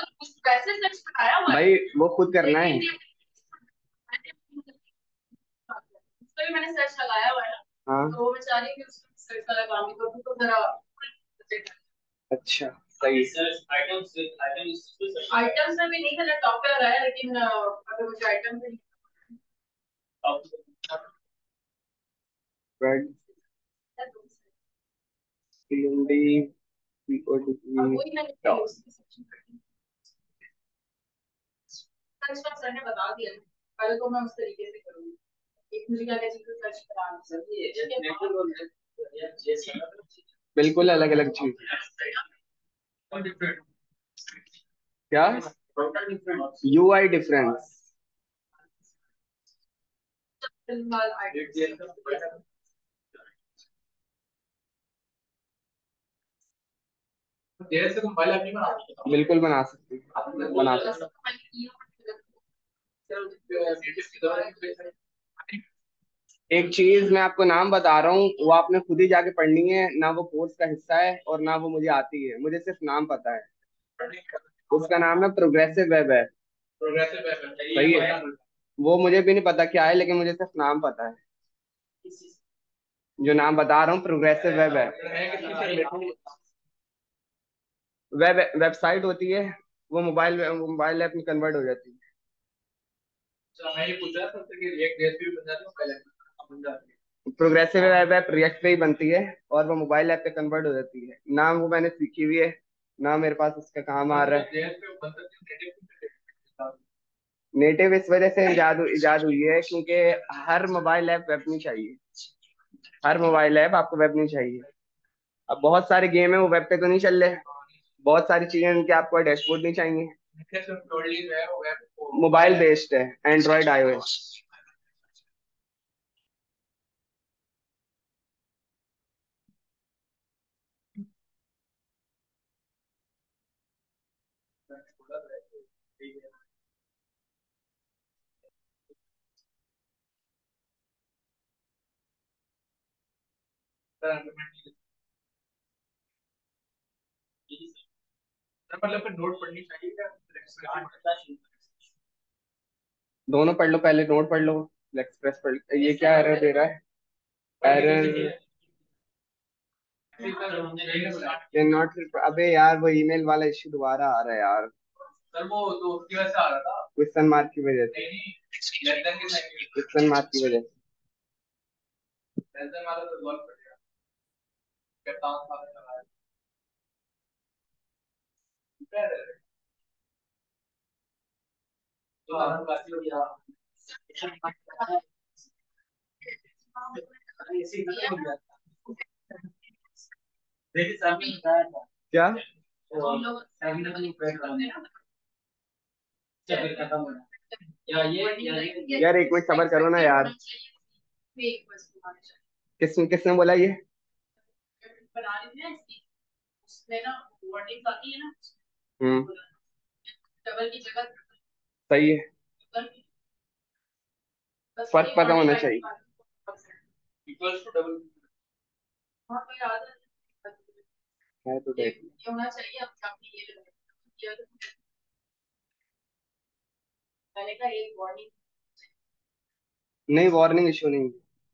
वैसे सर्च कराया हुआ है भाई, वो खुद करना है। उसका भी मैंने सर्च लगाया हुआ है ना। हाँ तो वो मैं चाह रही हूँ कि उसका सर्च वाला काम भी करूँ तो जरा। अच्छा सही। आइटम्स में भी नहीं था, टॉप पे लगाया, लेकिन अगर मुझे आइटम में ब्रेड भिंडी पीओडी वही मैंने सर ने बता दिया, पहले तो मैं उस तरीके से करूँगी। एक मुझे क्या क्या चीजें सर्च कराना बिल्कुल अलग अलग चीज। क्या यूआई डिफरेंस? बिल्कुल बना सकती हूँ, बना सकती हूँ। एक चीज मैं आपको नाम बता रहा हूँ, वो आपने खुद ही जाके पढ़नी है ना, वो कोर्स का हिस्सा है और ना वो मुझे आती है, मुझे सिर्फ नाम पता है। उसका नाम है प्रोग्रेसिव वेब है। प्रोग्रेसिव वेब सही है। वो मुझे भी नहीं पता क्या है, लेकिन मुझे सिर्फ नाम पता है। जो नाम बता रहा हूँ प्रोग्रेसिव वेब है। वेब वेबसाइट होती है, वो मोबाइल ऐप में कन्वर्ट हो जाती है। प्रोग्रेसिव वेब ऐप रिएक्ट पे ही बनती है और वो मोबाइल ऐप पे कन्वर्ट हो जाती है। नाम वो मैंने सीखी हुई है ना, मेरे पास उसका काम आ रहा है। नेटिव इस वजह से इजाद इजाद हुई है क्योंकि हर मोबाइल ऐप वेब नहीं चाहिए। हर मोबाइल ऐप आपको वेब नहीं चाहिए। अब बहुत सारे गेम है वो वेब पे तो नहीं चल रहे। बहुत सारी चीजें इनके आपको डैशबोर्ड नहीं चाहिए। मोबाइल बेस्ड है, एंड्रॉइड आईओएस। दोनों पढ़ लो, पहले नोट पढ़ लो, एक्सप्रेस पढ़ लो। ये क्या एरर दे रहा है? Error can not. अबे यार वो ईमेल वाला इश्यू दोबारा आ रहा है यार। सर वो तो उसकी वजह से आ रहा था, क्वेश्चन मार्क की वजह से। क्वेश्चन मार्क की वजह से। क्या? यार एक मिनट सबर करो ना यार। किसने किसने बोला ये? हम्म। सही है। फर्क पता होना चाहिए। है तो देख। नहीं, वार्निंग इशू नहीं।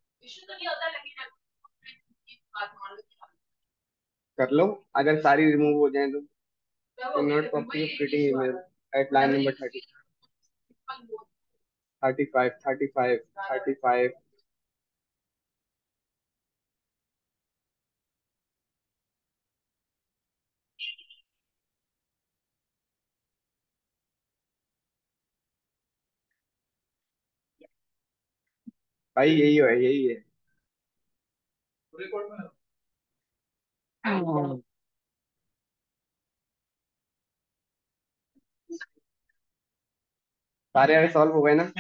कर लो, अगर सारी रिमूव हो जाए तो। Not copy fitting email at line number 30। 35 35 35। भाई यही है, यही है। सारे अगर सॉल्व हो गए ना।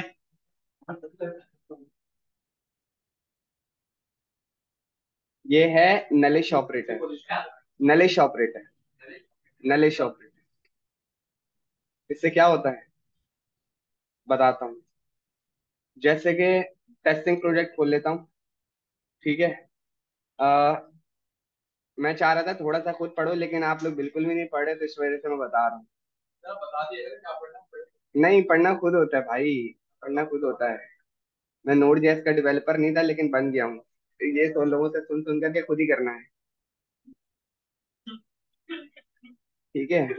ये है nullish operator. Nullish operator. Nullish operator. इससे क्या होता है बताता हूँ। जैसे कि टेस्टिंग प्रोजेक्ट खोल लेता हूँ, ठीक है। आ, मैं चाह रहा था थोड़ा सा खुद पढ़ो, लेकिन आप लोग बिल्कुल भी नहीं पढ़े, तो इस वजह से मैं बता रहा हूँ। नहीं, पढ़ना खुद होता है भाई, पढ़ना खुद होता है। मैं नोड जेएस का डेवलपर नहीं था, लेकिन बन गया हूँ। तो ये तो लोगों से सुन सुन करके खुद ही करना है। ठीक है।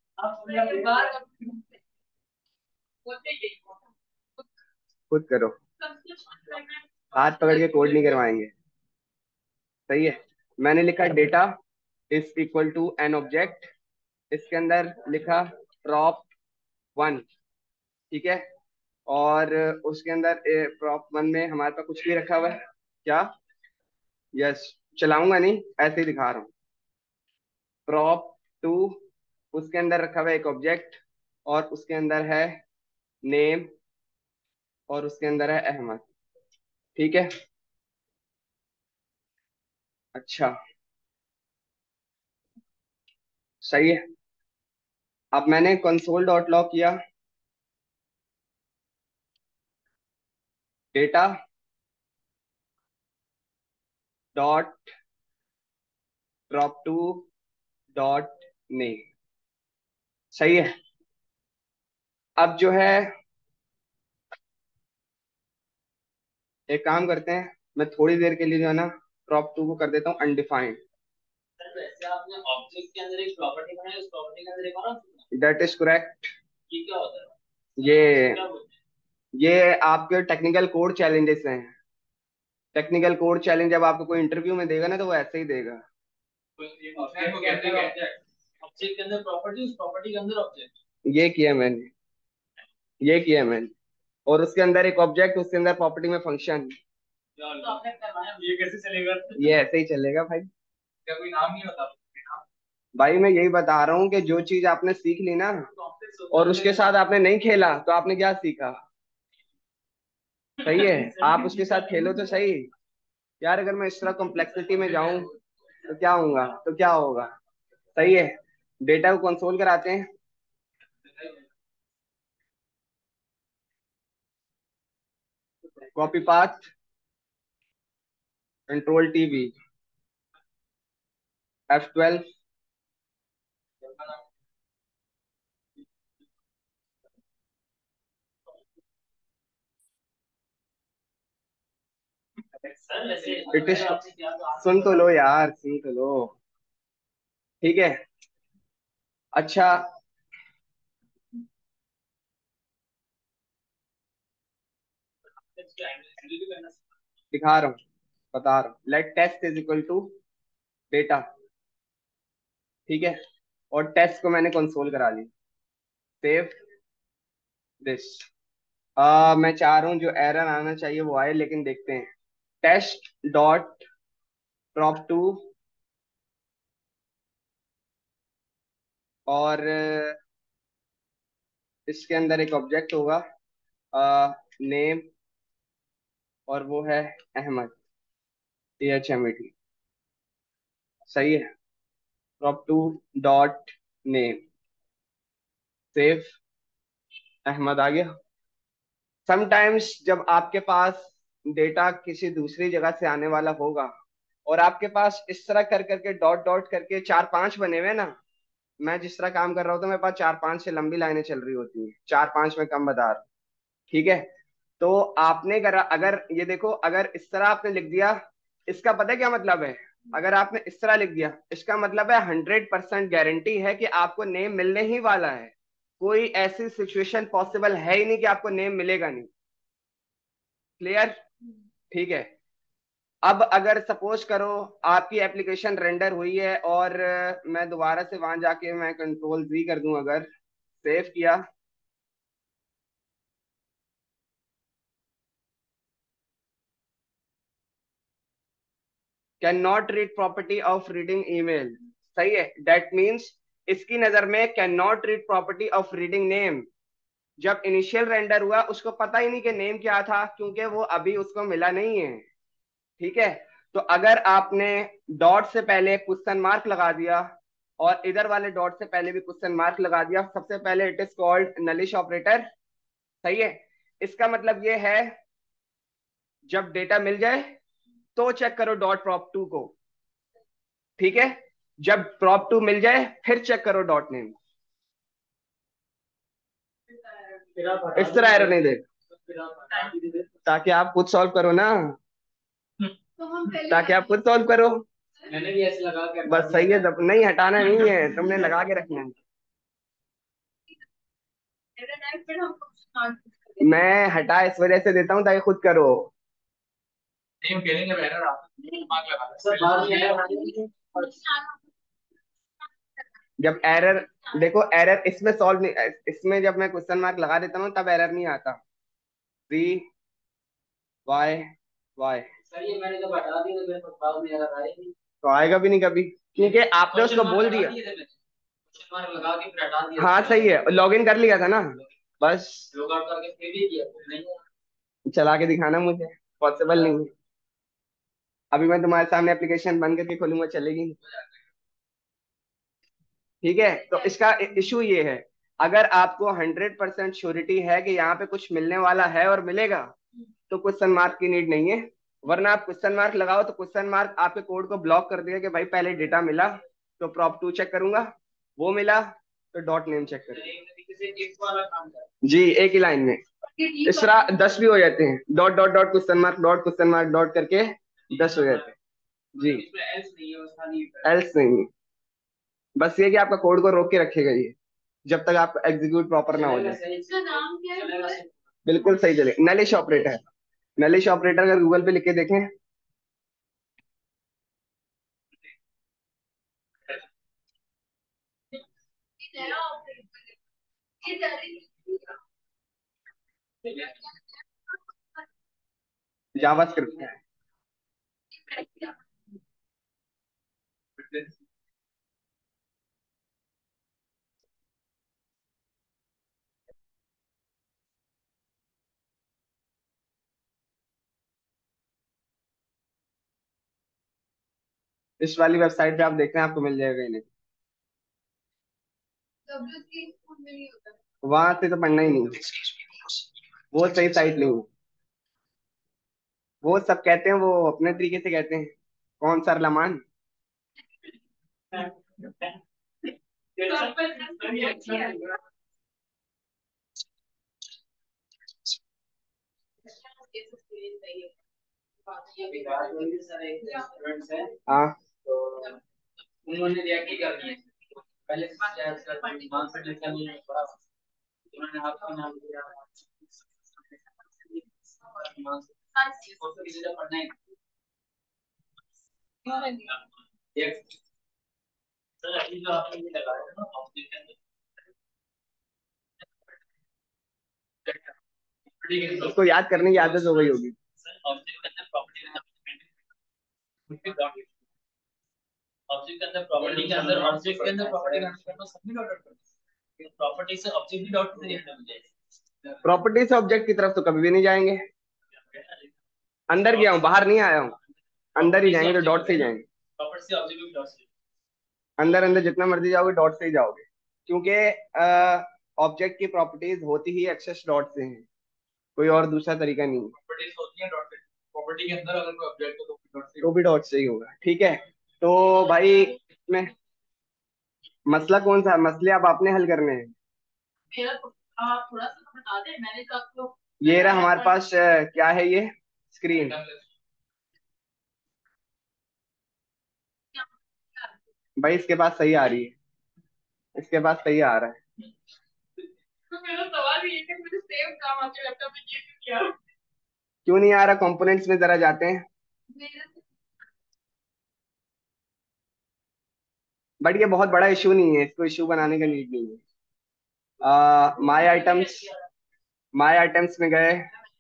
खुद करो, हाथ पकड़ के कोड नहीं करवाएंगे। सही है। मैंने लिखा data is equal to an object, इसके अंदर लिखा प्रॉप वन। ठीक है। और उसके अंदर प्रॉप वन में हमारे पास कुछ भी रखा हुआ है क्या? यस। चलाऊंगा नहीं, ऐसे ही दिखा रहा हूँ। प्रॉप टू, उसके अंदर रखा हुआ है एक ऑब्जेक्ट, और उसके अंदर है नेम, और उसके अंदर है अहमद। ठीक है। अच्छा, सही है। अब मैंने कंसोल डॉट लॉग किया, data dot drop two dot name. सही है। अब जो है, एक काम करते हैं, मैं थोड़ी देर के लिए जो है ना ड्रॉप टू को कर देता हूँ अनडिफाइंड। वैसे आपने ऑब्जेक्ट के अंदर एक प्रॉपर्टी बनाई, उस प्रॉपर्टी के अंदर एक और दैट इज करेक्ट। ये क्या होता है? ये आपके टेक्निकल कोड चैलेंजेस हैं। टेक्निकल कोड चैलेंज जब आपको कोई इंटरव्यू में देगा ना, तो वो ऐसे ही देगा। ऑब्जेक्ट के अंदर प्रॉपर्टी, उस प्रॉपर्टी के अंदर ऑब्जेक्ट। ये किया मैंने, ये किया मैंने। और उसके अंदर एक ऑब्जेक्ट, उसके अंदर प्रॉपर्टी में फंक्शन। ये कैसे चलेगा? ये ऐसे ही चलेगा भाई। क्या कोई नाम नहीं होता? भाई मैं यही बता रहा हूँ कि जो चीज आपने सीख ली ना, और उसके साथ आपने नहीं खेला, तो आपने क्या सीखा? सही है। आप उसके साथ खेलो तो सही। यार अगर मैं इस तरह कॉम्प्लेक्सिटी में जाऊं तो क्या होगा, तो क्या होगा? सही है। डेटा को कंसोल कराते हैं। Copy path, control TV, F12। It is, सुन तो लो यार, सुन तो लो। ठीक है। अच्छा, दिखा रहा हूँ, बता रहा हूँ। Let test is equal to data. ठीक है। और टेस्ट को मैंने कंसोल करा ली। Save this. मैं चाह रहा हूँ जो एरर आना चाहिए वो आए, लेकिन देखते हैं। टेस्ट डॉट ड्रॉप टू, और इसके अंदर एक ऑब्जेक्ट होगा, नेम, और वो है अहमद, AHMED। सही है। Drop two dot name, save, Ahmed आ गया। समटाइम्स जब आपके पास डेटा किसी दूसरी जगह से आने वाला होगा, और आपके पास इस तरह कर करके डॉट डॉट करके चार पांच बने हुए ना, मैं जिस तरह काम कर रहा होता हूँ, मेरे पास चार पांच से लंबी लाइनें चल रही होती हैं, चार पांच में कम बता रहा हूँ। ठीक है। तो आपने करा, अगर ये देखो, अगर इस तरह आपने लिख दिया, इसका पता है क्या मतलब है? अगर आपने इस तरह लिख दिया, इसका मतलब है 100% गारंटी है कि आपको नेम मिलने ही वाला है। कोई ऐसी सिचुएशन पॉसिबल है ही नहीं कि आपको नेम मिलेगा नहीं। क्लियर? ठीक है। अब अगर सपोज करो आपकी एप्लीकेशन रेंडर हुई है, और मैं दोबारा से वहां जाके मैं कंट्रोल Z कर दूं, अगर सेव किया, can not read property of reading email. सही है। दैट मीन्स इसकी नजर में can not read property of reading name. जब इनिशियल रेंडर हुआ, उसको पता ही नहीं कि नेम क्या था, क्योंकि वो अभी उसको मिला नहीं है। ठीक है। तो अगर आपने डॉट से पहले क्वेश्चन मार्क लगा दिया, और इधर वाले डॉट से पहले भी क्वेश्चन मार्क लगा दिया, सबसे पहले it is called nullish operator. सही है। इसका मतलब ये है, जब डेटा मिल जाए तो चेक करो डॉट प्रॉप टू को। ठीक है। जब प्रॉप टू मिल जाए फिर चेक करो डॉट नेम। इस तरह एरर नहीं दे, ताकि आप खुद सॉल्व करो ना, ताकि आप खुद सॉल्व करो। मैंने भी ऐसे लगा के बस सही है, नहीं हटाना नहीं है, तुमने लगा के रखना है। मैं हटा इस वजह से देता हूँ ताकि खुद करो। जब एरर, देखो एरर इसमें सॉल्व नहीं, इसमें जब मैं क्वेश्चन मार्क लगा देता हूँ तब एरर नहीं आता। वी वाई वाई, सर ये मैंने जब हटा दी तो मेरे पास बाद में एरर आएगी, तो आएगा भी नहीं कभी, क्योंकि आपने उसको बोल दिया। क्वेश्चन मार्क लगा के फिर हटा दिया, हाँ सही है, लॉग इन कर लिया था ना, बस लॉग आउट करके फिर भी किया, फिर नहीं चला के दिखाना मुझे, पॉसिबल नहीं है। अभी मैं तुम्हारे सामने एप्लीकेशन बंद करके खोलूंगा, चलेगी नहीं। ठीक है, तो इसका इशू ये है, अगर आपको 100% श्योरिटी है कि यहाँ पे कुछ मिलने वाला है और मिलेगा, तो क्वेश्चन मार्क की नीड नहीं है। वरना आप क्वेश्चन मार्क लगाओ तो क्वेश्चन मार्क आपके कोड को ब्लॉक कर देगा कि भाई पहले डेटा मिला तो प्रॉप टू चेक करूंगा, वो मिला तो डॉट नेम चेक करूंगा। जी, एक ही लाइन में। इस तरह 10 भी हो जाते हैं, dot dot dot question mark dot करके 10 हो जाते हैं। जी, एल्स नहीं है, बस ये कि आपका कोड को रोक के रखेगा ये, जब तक आप एग्जीक्यूट प्रॉपर ना हो जाए। इसका नाम क्या है? बिल्कुल सही चले, नलिश ऑपरेटर। नलिश ऑपरेटर अगर गूगल पे लिख के देखें, जावास्क्रिप्ट है। इस वाली वेबसाइट पे आप देखते हैं, आपको मिल जाएगा इन्हें, वहां से तो पढ़ना ही नहीं, वो सही साइट नहीं है। वो सब कहते हैं, वो अपने तरीके से कहते हैं, कौन सा लमान। हाँ, उन्होंने रिएक्ट ही कर दिया पहले से लिखा नहीं पड़ा, उन्होंने आपका नाम दिया, पढ़ना है। सर अभी जो आपने ये लगाया ना ऑब्जेक्ट के अंदर, उसको याद करने की आदत हो गई होगी। ऑब्जेक्ट के अंदर प्रॉपर्टी ऑब्जेक्ट के अंदर प्रॉपर्टी के अंदर ऑब्जेक्ट के अंदर प्रॉपर्टी करना सबमिट ऑर्डर करना, प्रॉपर्टी से ऑब्जेक्ट भी डॉट नहीं हटना मुझे, प्रॉपर्टी से ऑब्जेक्ट की तरफ तो कभी भी नहीं जाएंगे। अंदर गया हूँ, बाहर नहीं आया हूँ, अंदर ही जाएंगे तो डॉट से ही जाएंगे। प्रॉपर्टी से ऑब्जेक्ट भी डॉट से, अंदर अंदर जितना मर्जी जाओगे डॉट से ही जाओगे, क्योंकि ऑब्जेक्ट की प्रॉपर्टीज होती ही एक्सेस डॉट से हैं, कोई और दूसरा तरीका नहीं है। प्रॉपर्टीज होती है डॉट से, प्रॉपर्टी के अंदर अगर कोई ऑब्जेक्ट हो तो भी डॉट से ही होगा। ठीक है, तो भाई मैं, मसला कौन सा है, मसले आप अपने हल करने हैं। मेरा तो आप थोड़ा सा बता दें, मैंने तो आपको, ये रहा हमारे पास, क्या है ये, स्क्रीन। भाई इसके पास सही आ रही है, इसके पास सही आ रहा है। तो मेरा सवाल ये है कि मैंने सेम काम आपके लैपटॉप में कैसे किया, क्यों नहीं आ रहा, कंपोनेंट्स में जरा जाते हैं। बट ये बहुत बड़ा इशू नहीं है, इसको इशू बनाने का नीड नहीं है। माय आइटम्स में गए,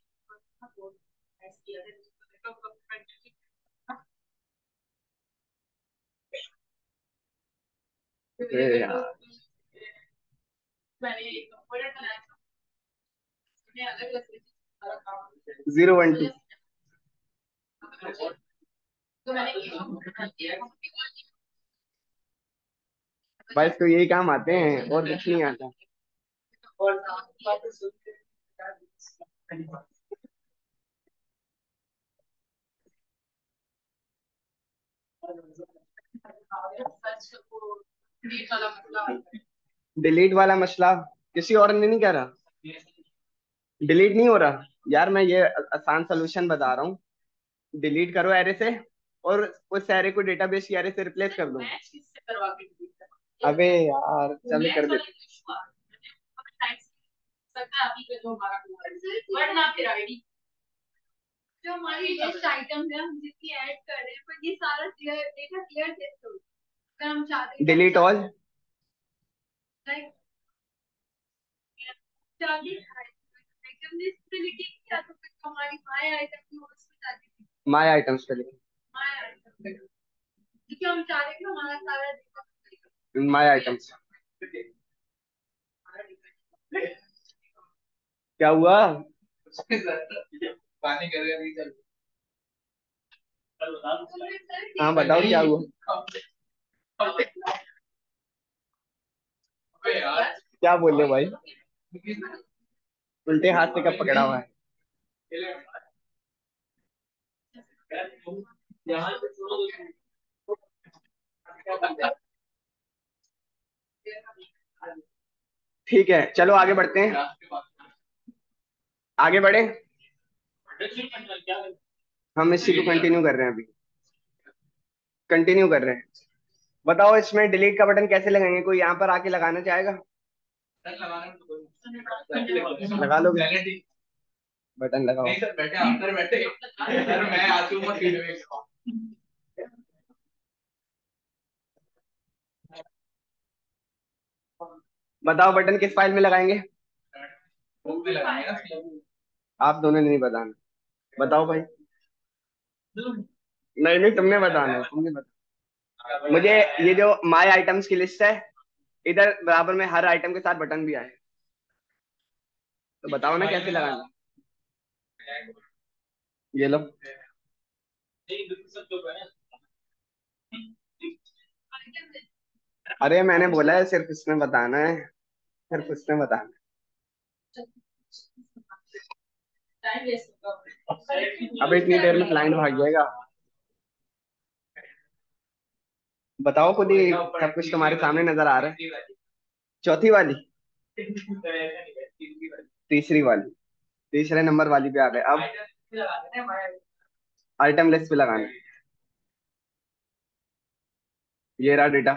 अरे यार, 012, भाई इसको यही काम आते हैं और कुछ नहीं आता। डिलीट वाला मसला किसी और ने नहीं कह रहा, डिलीट नहीं हो रहा यार, मैं ये आसान सोल्यूशन बता रहा हूँ। डिलीट करो एरे से, और उस एरे को डेटाबेस की एरे से रिप्लेस कर दो। अबे यार चल कर दे। जो हमारी लिस्ट आइटम है हम जितनी ऐड कर रहे हैं, पर ये सारा डेटा क्लियर कैसे होगा अगर हम चाहते हैं डिलीट ऑल। लाइक आगे आइटम लिस्ट पे लिखेंगे या तो फिर हमारी माय आइटम की उसमें जाके माय आइटम्स पे लिखो। माय आइटम, क्योंकि हम चाह रहे हैं कि हमारा सारा डेटा माय आइटम्स। क्या हुआ? पानी कर रहे हैं, चल। हाँ बताओ क्या हुआ? क्या बोल रहे हो भाई? उल्टे हाथ से कब पकड़ा हुआ है? ठीक है चलो आगे बढ़ते हैं। आगे बढ़े। हम इसी को कंटिन्यू कर रहे हैं अभी। कंटिन्यू कर रहे हैं। बताओ इसमें डिलीट का बटन कैसे लगाएंगे? कोई यहाँ पर आके लगाना चाहेगा? लगा लोगे? बटन लगाओ। नहीं सर, बैठे अंदर बैठे सर, मैं आजूमा फीडबैक। बताओ बटन किस फाइल में लगाएंगे? आप दोनों ने नहीं बताना। बताओ भाई। नहीं नहीं, तुमने बताना है, तुमने बताना मुझे। ये जो माय आइटम्स की लिस्ट है, इधर बराबर में हर आइटम के साथ बटन भी आए, तो बताओ ना कैसे लगाना। ये लो। अरे मैंने बोला है सिर्फ इसमें बताना है, सिर्फ इसमें बताना है। अब इतनी देर में क्लाइंट भाग जाएगा। बताओ खुद ही, सब कुछ तुम्हारे सामने नजर आ रहा है। चौथी वाली, तीसरी वाली, तीसरे नंबर वाली पे आ गए अब। आइटम लिस्ट पे लगाना है। ये रहा डेटा।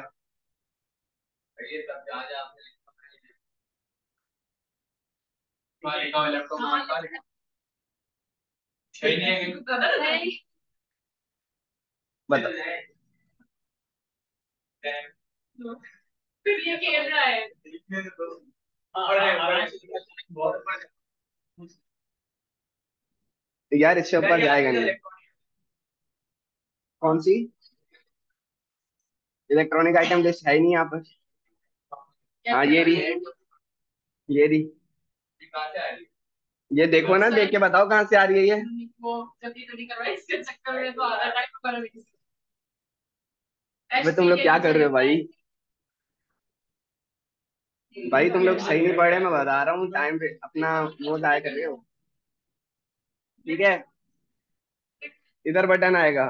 बताओ। ये खेल रहा है। यार इससे ऊपर जाएगा नहीं। कौन सी? इलेक्ट्रॉनिक आइटम लिस्ट है ही नहीं यहाँ पर। हाँ ये रही, ये रही। ये देखो ना, देख के बताओ कहाँ से आ रही है ये। अबे तुम लोग क्या कर रहे हो भाई? भाई तुम लोग सही नहीं पढ़ रहे, मैं बता रहा हूँ, टाइम पे अपना वो जाया कर रहे हो। ठीक है, इधर बटन आएगा।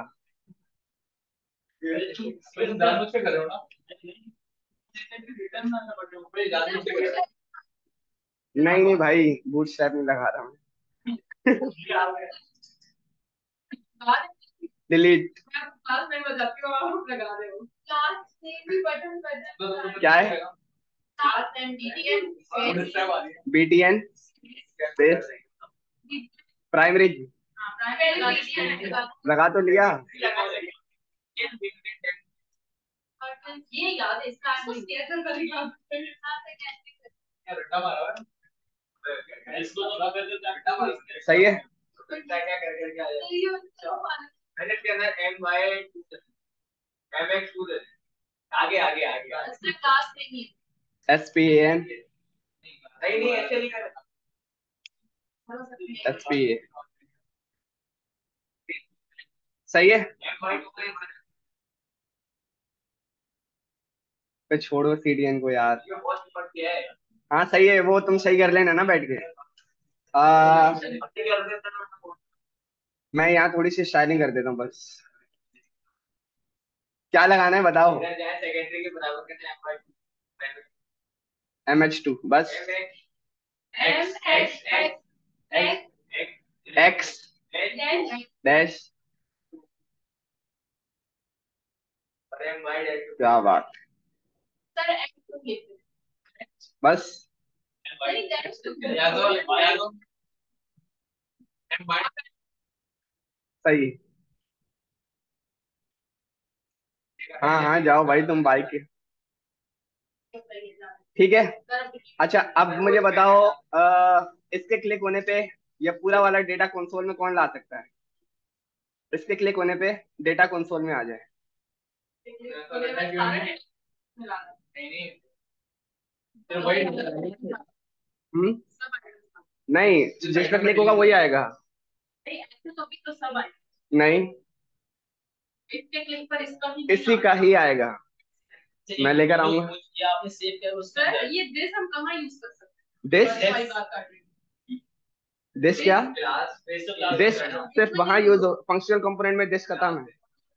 नहीं नहीं भाई, बूटस्ट्रैप नहीं लगा रहा हूँ। डिलीट। क्या है? BTN space primary. लगा तो लिया। ये याद है इसका, इसको शेयर कर करेगा। सही है। के अंदर M Y M X two आगे आगे आगे क्लास नहीं है। S P N. नहीं नहीं ऐसे नहीं कर। S P A. सही है। पे छोड़ो सीडीएन को यार। हाँ सही है, वो तुम सही कर लेना ना बैठ के। आ, मैं यहाँ थोड़ी सी स्टाइलिंग कर देता हूँ बस। क्या लगाना है बताओ। एम एच टू बस। X dash. क्या बात। बस सही। हाँ हाँ जाओ भाई तुम बाइक के। ठीक है। अच्छा अब मुझे बताओ इसके क्लिक होने पे ये पूरा वाला डेटा कंसोल में कौन ला सकता है? इसके क्लिक होने पे डेटा कंसोल में आ जाए। हम्म। नहीं जिस पे क्लिक होगा वही आएगा। नहीं इसी का ही आएगा। मैं लेकर आऊंगा। दिस दिस क्या? दिस सिर्फ वहां यूज हो, फंक्शनल कंपोनेंट में दिस खत्म है।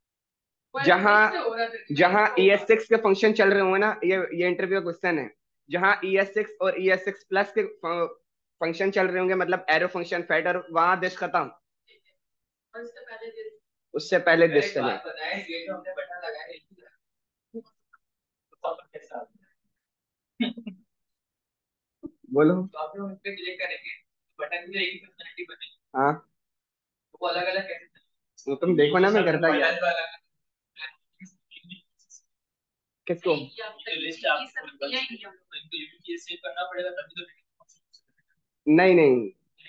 जहां जहां ES6 के फंक्शन चल रहे होंगे ना, ये इंटरव्यू का क्वेश्चन है। जहां ES6 और ES6 प्लस के फंक्शन चल रहे होंगे, मतलब एरो फंक्शन फैटर, वहां दिस खत्म। उससे पहले दिस चले। बोलो। हाँ वो तुम देखो ना मैं करता क्या। किसको? नहीं नहीं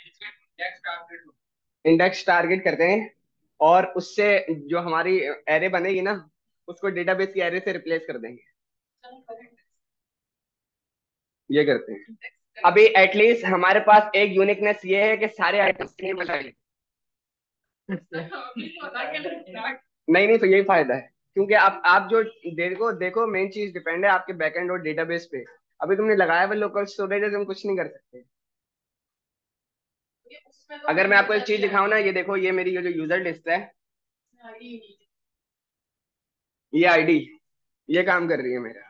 इंडेक्स टारगेट करते हैं और उससे जो हमारी एरे बनेगी ना, उसको डेटाबेस की एरे से रिप्लेस कर देंगे। ये करते हैं। अभी एटलीस्ट हमारे पास एक यूनिकनेस ये है कि सारे आइटम्स सेम बताएंगे। नहीं नहीं तो यही फायदा है, क्योंकि आप जो देखो देखो मेन चीज डिपेंड है आपके बैकएंड और डेटाबेस पे। अभी तुमने लगाया हुआ लोकल स्टोरेज है, तुम कुछ नहीं कर सकते। अगर मैं आपको एक चीज दिखाऊं ना, ये देखो ये मेरी ये जो यूजर लिस्ट है, ये आईडी ये काम कर रही है मेरा।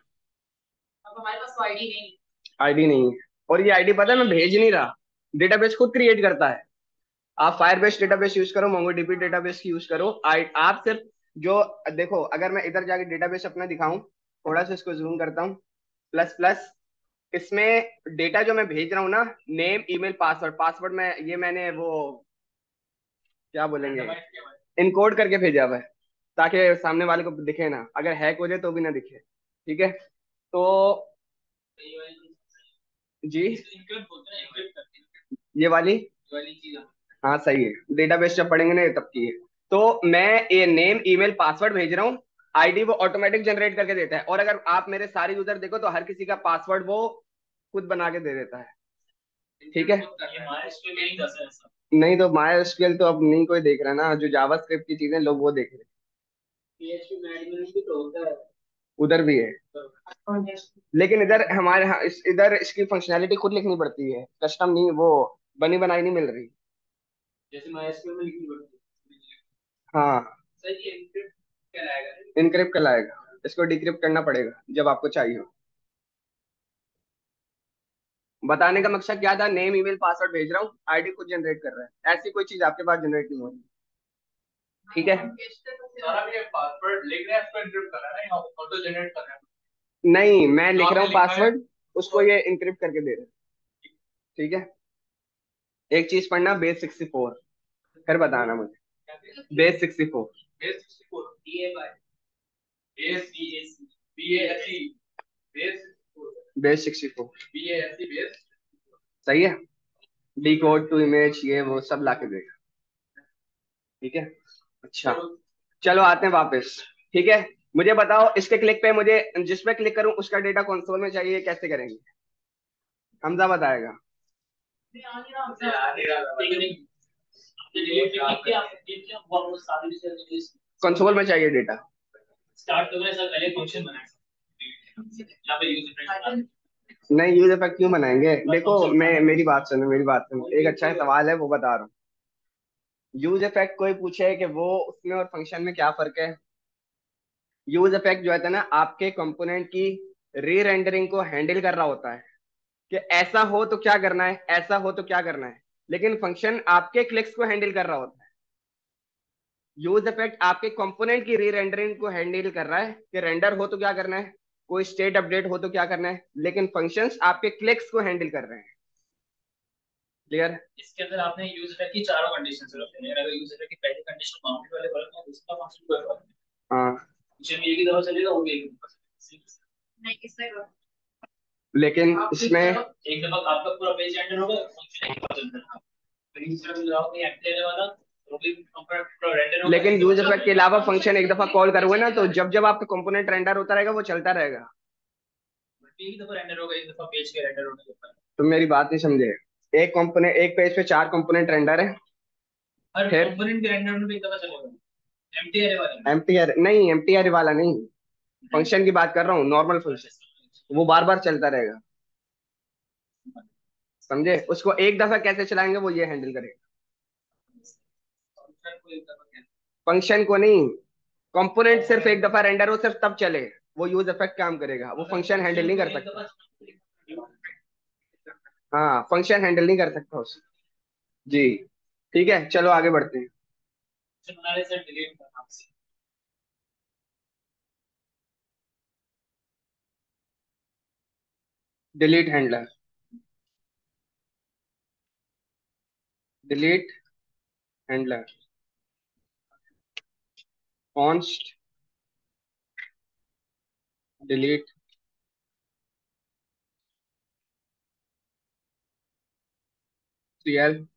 आईडी नहीं है। और ये आईडी पता है मैं भेज नहीं रहा, डेटाबेस खुद क्रिएट करता है। आप फायरबेस डेटाबेस यूज करो, मोंगोडीबी डेटाबेस की यूज करो। आप सिर्फ जो देखो, अगर मैं इधर जाके डेटाबेस अपना दिखाऊं, थोड़ा सा इसको जूम करता हूँ, प्लस प्लस, इसमें डेटा जो मैं भेज रहा हूँ ना, नेम ईमेल पासवर्ड, पासवर्ड में ये मैंने वो क्या बोलेंगे, इनकोड करके भेजा हुआ है, ताकि सामने वाले को दिखे ना, अगर हैक हो जाए तो भी ना दिखे। ठीक है। तो जी ये वाली हाँ सही है, डेटाबेस जब पढ़ेंगे ना ये तब की है। तो मैं ये नेम ईमेल पासवर्ड भेज रहा हूँ, आईडी वो ऑटोमेटिक जनरेट करके देता है। और अगर आप मेरे सारे यूजर देखो तो हर किसी का पासवर्ड वो खुद बना के दे देता है। ठीक है। नहीं तो माई एसक्यूएल तो अब नहीं कोई देख रहा ना, जो जावा स्क्रिप्ट की चीजें लोग वो देख रहे हैं। उधर भी है, लेकिन इधर हमारे यहाँ इधर इसकी फंक्शनैलिटी खुद लिखनी पड़ती है, कस्टम नहीं, वो बनी बनाई नहीं मिल रही। हाँ इनक्रिप्ट कर लाएगा, इसको डिक्रिप्ट करना पड़ेगा जब आपको चाहिए हो। बताने का मकसद क्या था, नेम ईमेल पासवर्ड भेज रहा हूँ, आईडी खुद जनरेट कर रहा है, ऐसी कोई चीज आपके पास जनरेट नहीं हो रही। ठीक है। नहीं मैं लिख रहा हूँ पासवर्ड, उसको ये इनक्रिप्ट करके दे रहा है। ठीक है। एक चीज पढ़ना, बेस 64, फिर बताना मुझे। बेस 64। बेस 64 सही है। डी कोड टू इमेज ये वो सब ला के देगा। ठीक है। अच्छा चलो आते हैं वापस। ठीक है। मुझे बताओ इसके क्लिक पे मुझे जिस पे क्लिक करूं उसका डेटा कंसोल में चाहिए, कैसे करेंगे? हमजा बताएगा। कंसोल में चाहिए डेटा। नहीं यूज इफेक्ट क्यों बनाएंगे, देखो मैं मेरी बात सुनो, एक अच्छा सवाल है वो बता रहा हूँ। यूज इफेक्ट कोई पूछे कि वो उसमें और फंक्शन में क्या फर्क है। यूज इफेक्ट जो है ना, आपके कंपोनेंट की री रेंडरिंग को हैंडल कर रहा होता है, कि ऐसा हो तो क्या करना है, ऐसा हो तो क्या करना है। लेकिन फंक्शन आपके क्लिक्स को हैंडल कर रहा होता है। यूज इफेक्ट आपके कंपोनेंट की री रेंडरिंग को हैंडल कर रहा है कि रेंडर हो तो क्या करना है, कोई स्टेट अपडेट हो तो क्या करना है, लेकिन फंक्शंस आपके क्लिक्स को हैंडल कर रहे हैं। क्लियर? इसके अंदर आपने यूज इफेक्ट की चारों कंडीशंस रखी हैं। अगर यूज इफेक्ट की पहली कंडीशन माउंटेड वाले वर्क में उसका फंक्शन कोई फर्क नहीं। हाँ, फंक्शन एक ही दफा चलेगा, वो भी एक ही दफा चलेगा। नहीं इससे लेकिन इसमें एक दफा आपका पूरा पेज रेंडर होगा, फंक्शन एक दफा चलता है। फिर इस तरह मिलाओ कि एम्प्टी वाला वो भी पूरा रेंडर होगा। लेकिन यूज इफेक्ट के अलावा फंक्शन एक दफा कॉल करोगे ना, तो जब जब आपका कंपोनेंट रेंडर होता रहेगा वो चलता रहेगा। एक ही दफा रेंडर होगा, एक दफा पेज के रेंडर होने के ऊपर। तो मेरी बात नहीं समझे। एक कंपोनेंट, एक पेज पे 4 कंपोनेंट रेंडर है। हर फिर कंपोनेंट के रेंडर में भी एक दफा चलेगा, एम्प्टी एरे वाले में। एम्प्टी नहीं, एम्प्टी वाला नहीं, फंक्शन की बात कर रहा हूँ, नॉर्मल फंक्शन, वो बार बार चलता रहेगा। समझे? उसको एक दफा कैसे चलाएंगे वो ये हैंडल करेगा। फंक्शन को नहीं, कंपोनेंट सिर्फ एक दफा रेंडर हो सिर्फ तब चले, वो यूज इफेक्ट काम करेगा, वो फंक्शन हैंडल नहीं कर सकता। हाँ, फंक्शन हैंडल नहीं कर सकता उसे। जी, ठीक है, चलो आगे बढ़ते हैं। Delete handler, delete handler const delete CL,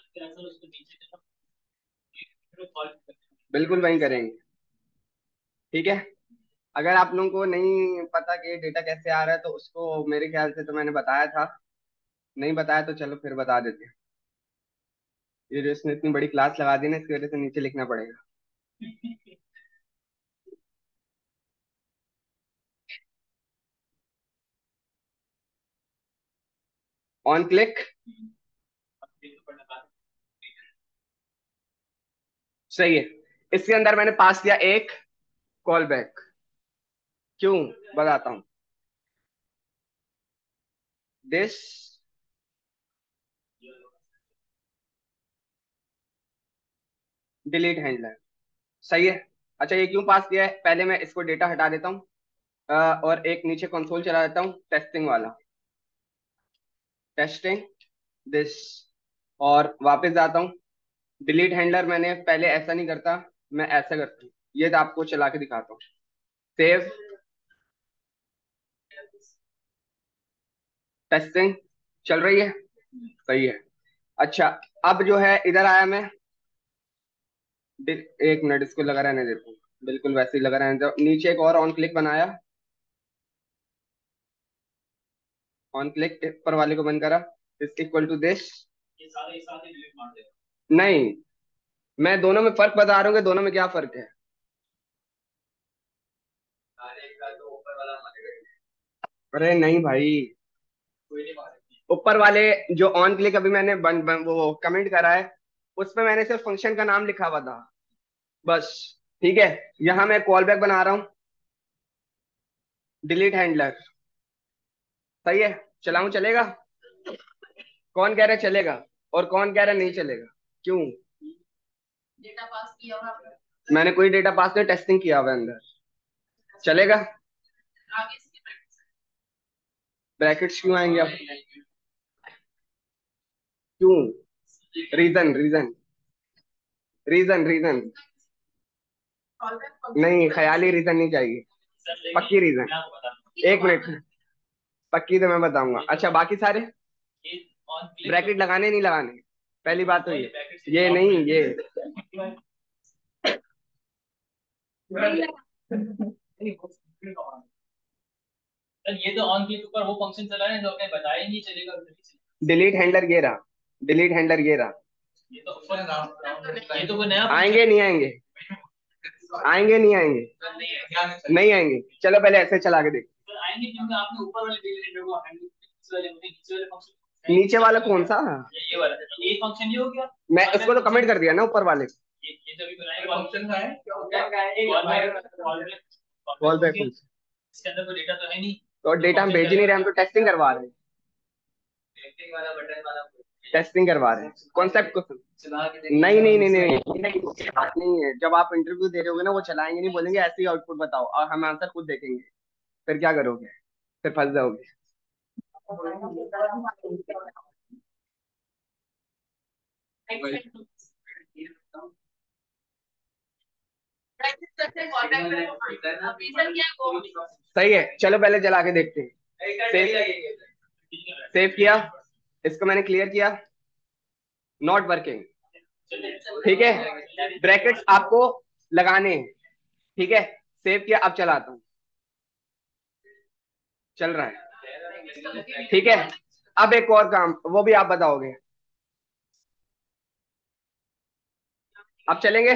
बिल्कुल वही करेंगे। ठीक है, अगर आप लोगों को नहीं पता कि डेटा कैसे आ रहा है तो उसको मेरे ख्याल से तो मैंने बताया था, नहीं बताया तो चलो फिर बता देते हैं। ये जो इसने इतनी बड़ी क्लास लगा दी ना, इसकी वजह से नीचे लिखना पड़ेगा। ऑन क्लिक, सही है। इसके अंदर मैंने पास किया एक कॉल बैक, क्यों बताता हूं। दिस डिलीट हैंडलर, सही है। अच्छा, ये क्यों पास किया है, पहले मैं इसको डेटा हटा देता हूँ और एक नीचे कंसोल चला देता हूँ टेस्टिंग वाला, टेस्टिंग दिस, और वापस जाता हूँ। डिलीट हैंडलर मैंने पहले ऐसा नहीं करता, मैं ऐसा करता हूँ, ये तो आपको चला के दिखाता हूँ। सेव, टेस्टिंग चल रही है, सही है। अच्छा, अब जो है इधर आया मैं, एक मिनट इसको लगा रहने देता हूँ, बिल्कुल वैसे ही लगा रहने दो। नीचे एक और ऑन क्लिक बनाया, ऑन क्लिक पर वाले को बंद करा, इज इक्वल टू दिस। ये सारे एक साथ ही डिलीट मार देगा। नहीं, मैं दोनों में फर्क बता रहा हूँ कि दोनों में क्या फर्क है। अरे नहीं भाई, कोई नहीं मारेगा। ऊपर वाले जो ऑन क्लिक अभी मैंने वो कमेंट करा है, उसमें मैंने सिर्फ फंक्शन का नाम लिखा हुआ था बस। ठीक है, यहाँ मैं कॉल बैक बना रहा हूँ, डिलीट हैंडलर, सही है। चलाऊं, चलेगा? कौन कह रहा है चलेगा और कौन कह रहा है नहीं चलेगा? क्यों? डेटा पास किया होगा आपने, मैंने कोई डेटा पास नहीं, टेस्टिंग किया हुआ है अंदर, चलेगा। आगे इसके ब्रैकेट्स क्यों आएंगे अब? क्यों? Reason reason reason reason call back नहीं, ख्याली रीजन नहीं चाहिए, पक्की रीजन। मैं आपको बताता हूँ। एक मिनट, पक्की तो मैं बताऊंगा। अच्छा, बाकी सारे ये ऑन क्लिक ब्रैकेट लगाने नहीं लगाने, पहली बात तो ये ऑफ नहीं, में। ये सर ये तो ऑन क्लिक ऊपर वो फंक्शन चला है जो आपने बताया ही नहीं, चलेगा तो नहीं चलेगा। डिलीट हैंडलर ये रहा, डिलीट हैंडलर ये रहा। ये तो ऊपर, ये तो कोई नया आएंगे नहीं आएंगे, आएंगे नहीं आएंगे, नहीं आएंगे। चलो पहले ऐसे चला के देख। सर आएंगे क्योंकि आपने ऊपर वाले डिलीट को हैंडल नीचे वाले फंक्शन। नीचे वाला कौन सा? ये वाला ये फंक्शन ये हो गया। मैं इसको तो कमेंट कर दिया ना ऊपर वाले। ये जो भी बनाएगा फंक्शन है कॉल बैक फंक्शन, इसके अंदर कोई डेटा तो है नहीं, तो डेटा हम भेज ही नहीं रहे, हम तो टेस्टिंग करवा रहे हैं। टेस्टिंग करवा रहे हैं कॉन्सेप्ट को। नहीं नहीं नहीं नहीं नहीं, ये बात नहीं है। जब आप इंटरव्यू दे रहे होगे ना, वो चलाएंगे नहीं, बोलेंगे ऐसे ही आउटपुट बताओ और हम आंसर खुद देखेंगे। फिर क्या करोगे? फिर फंस जाओगे। सही है, चलो पहले चला के देखते हैं। सेव किया, इसको मैंने क्लियर किया, नॉट वर्किंग। ठीक है, ब्रैकेट्स आपको लगाने हैं। ठीक है, सेव किया, अब चलाता हूं, चल रहा है। ठीक है, अब एक और काम, वो भी आप बताओगे। अब चलेंगे?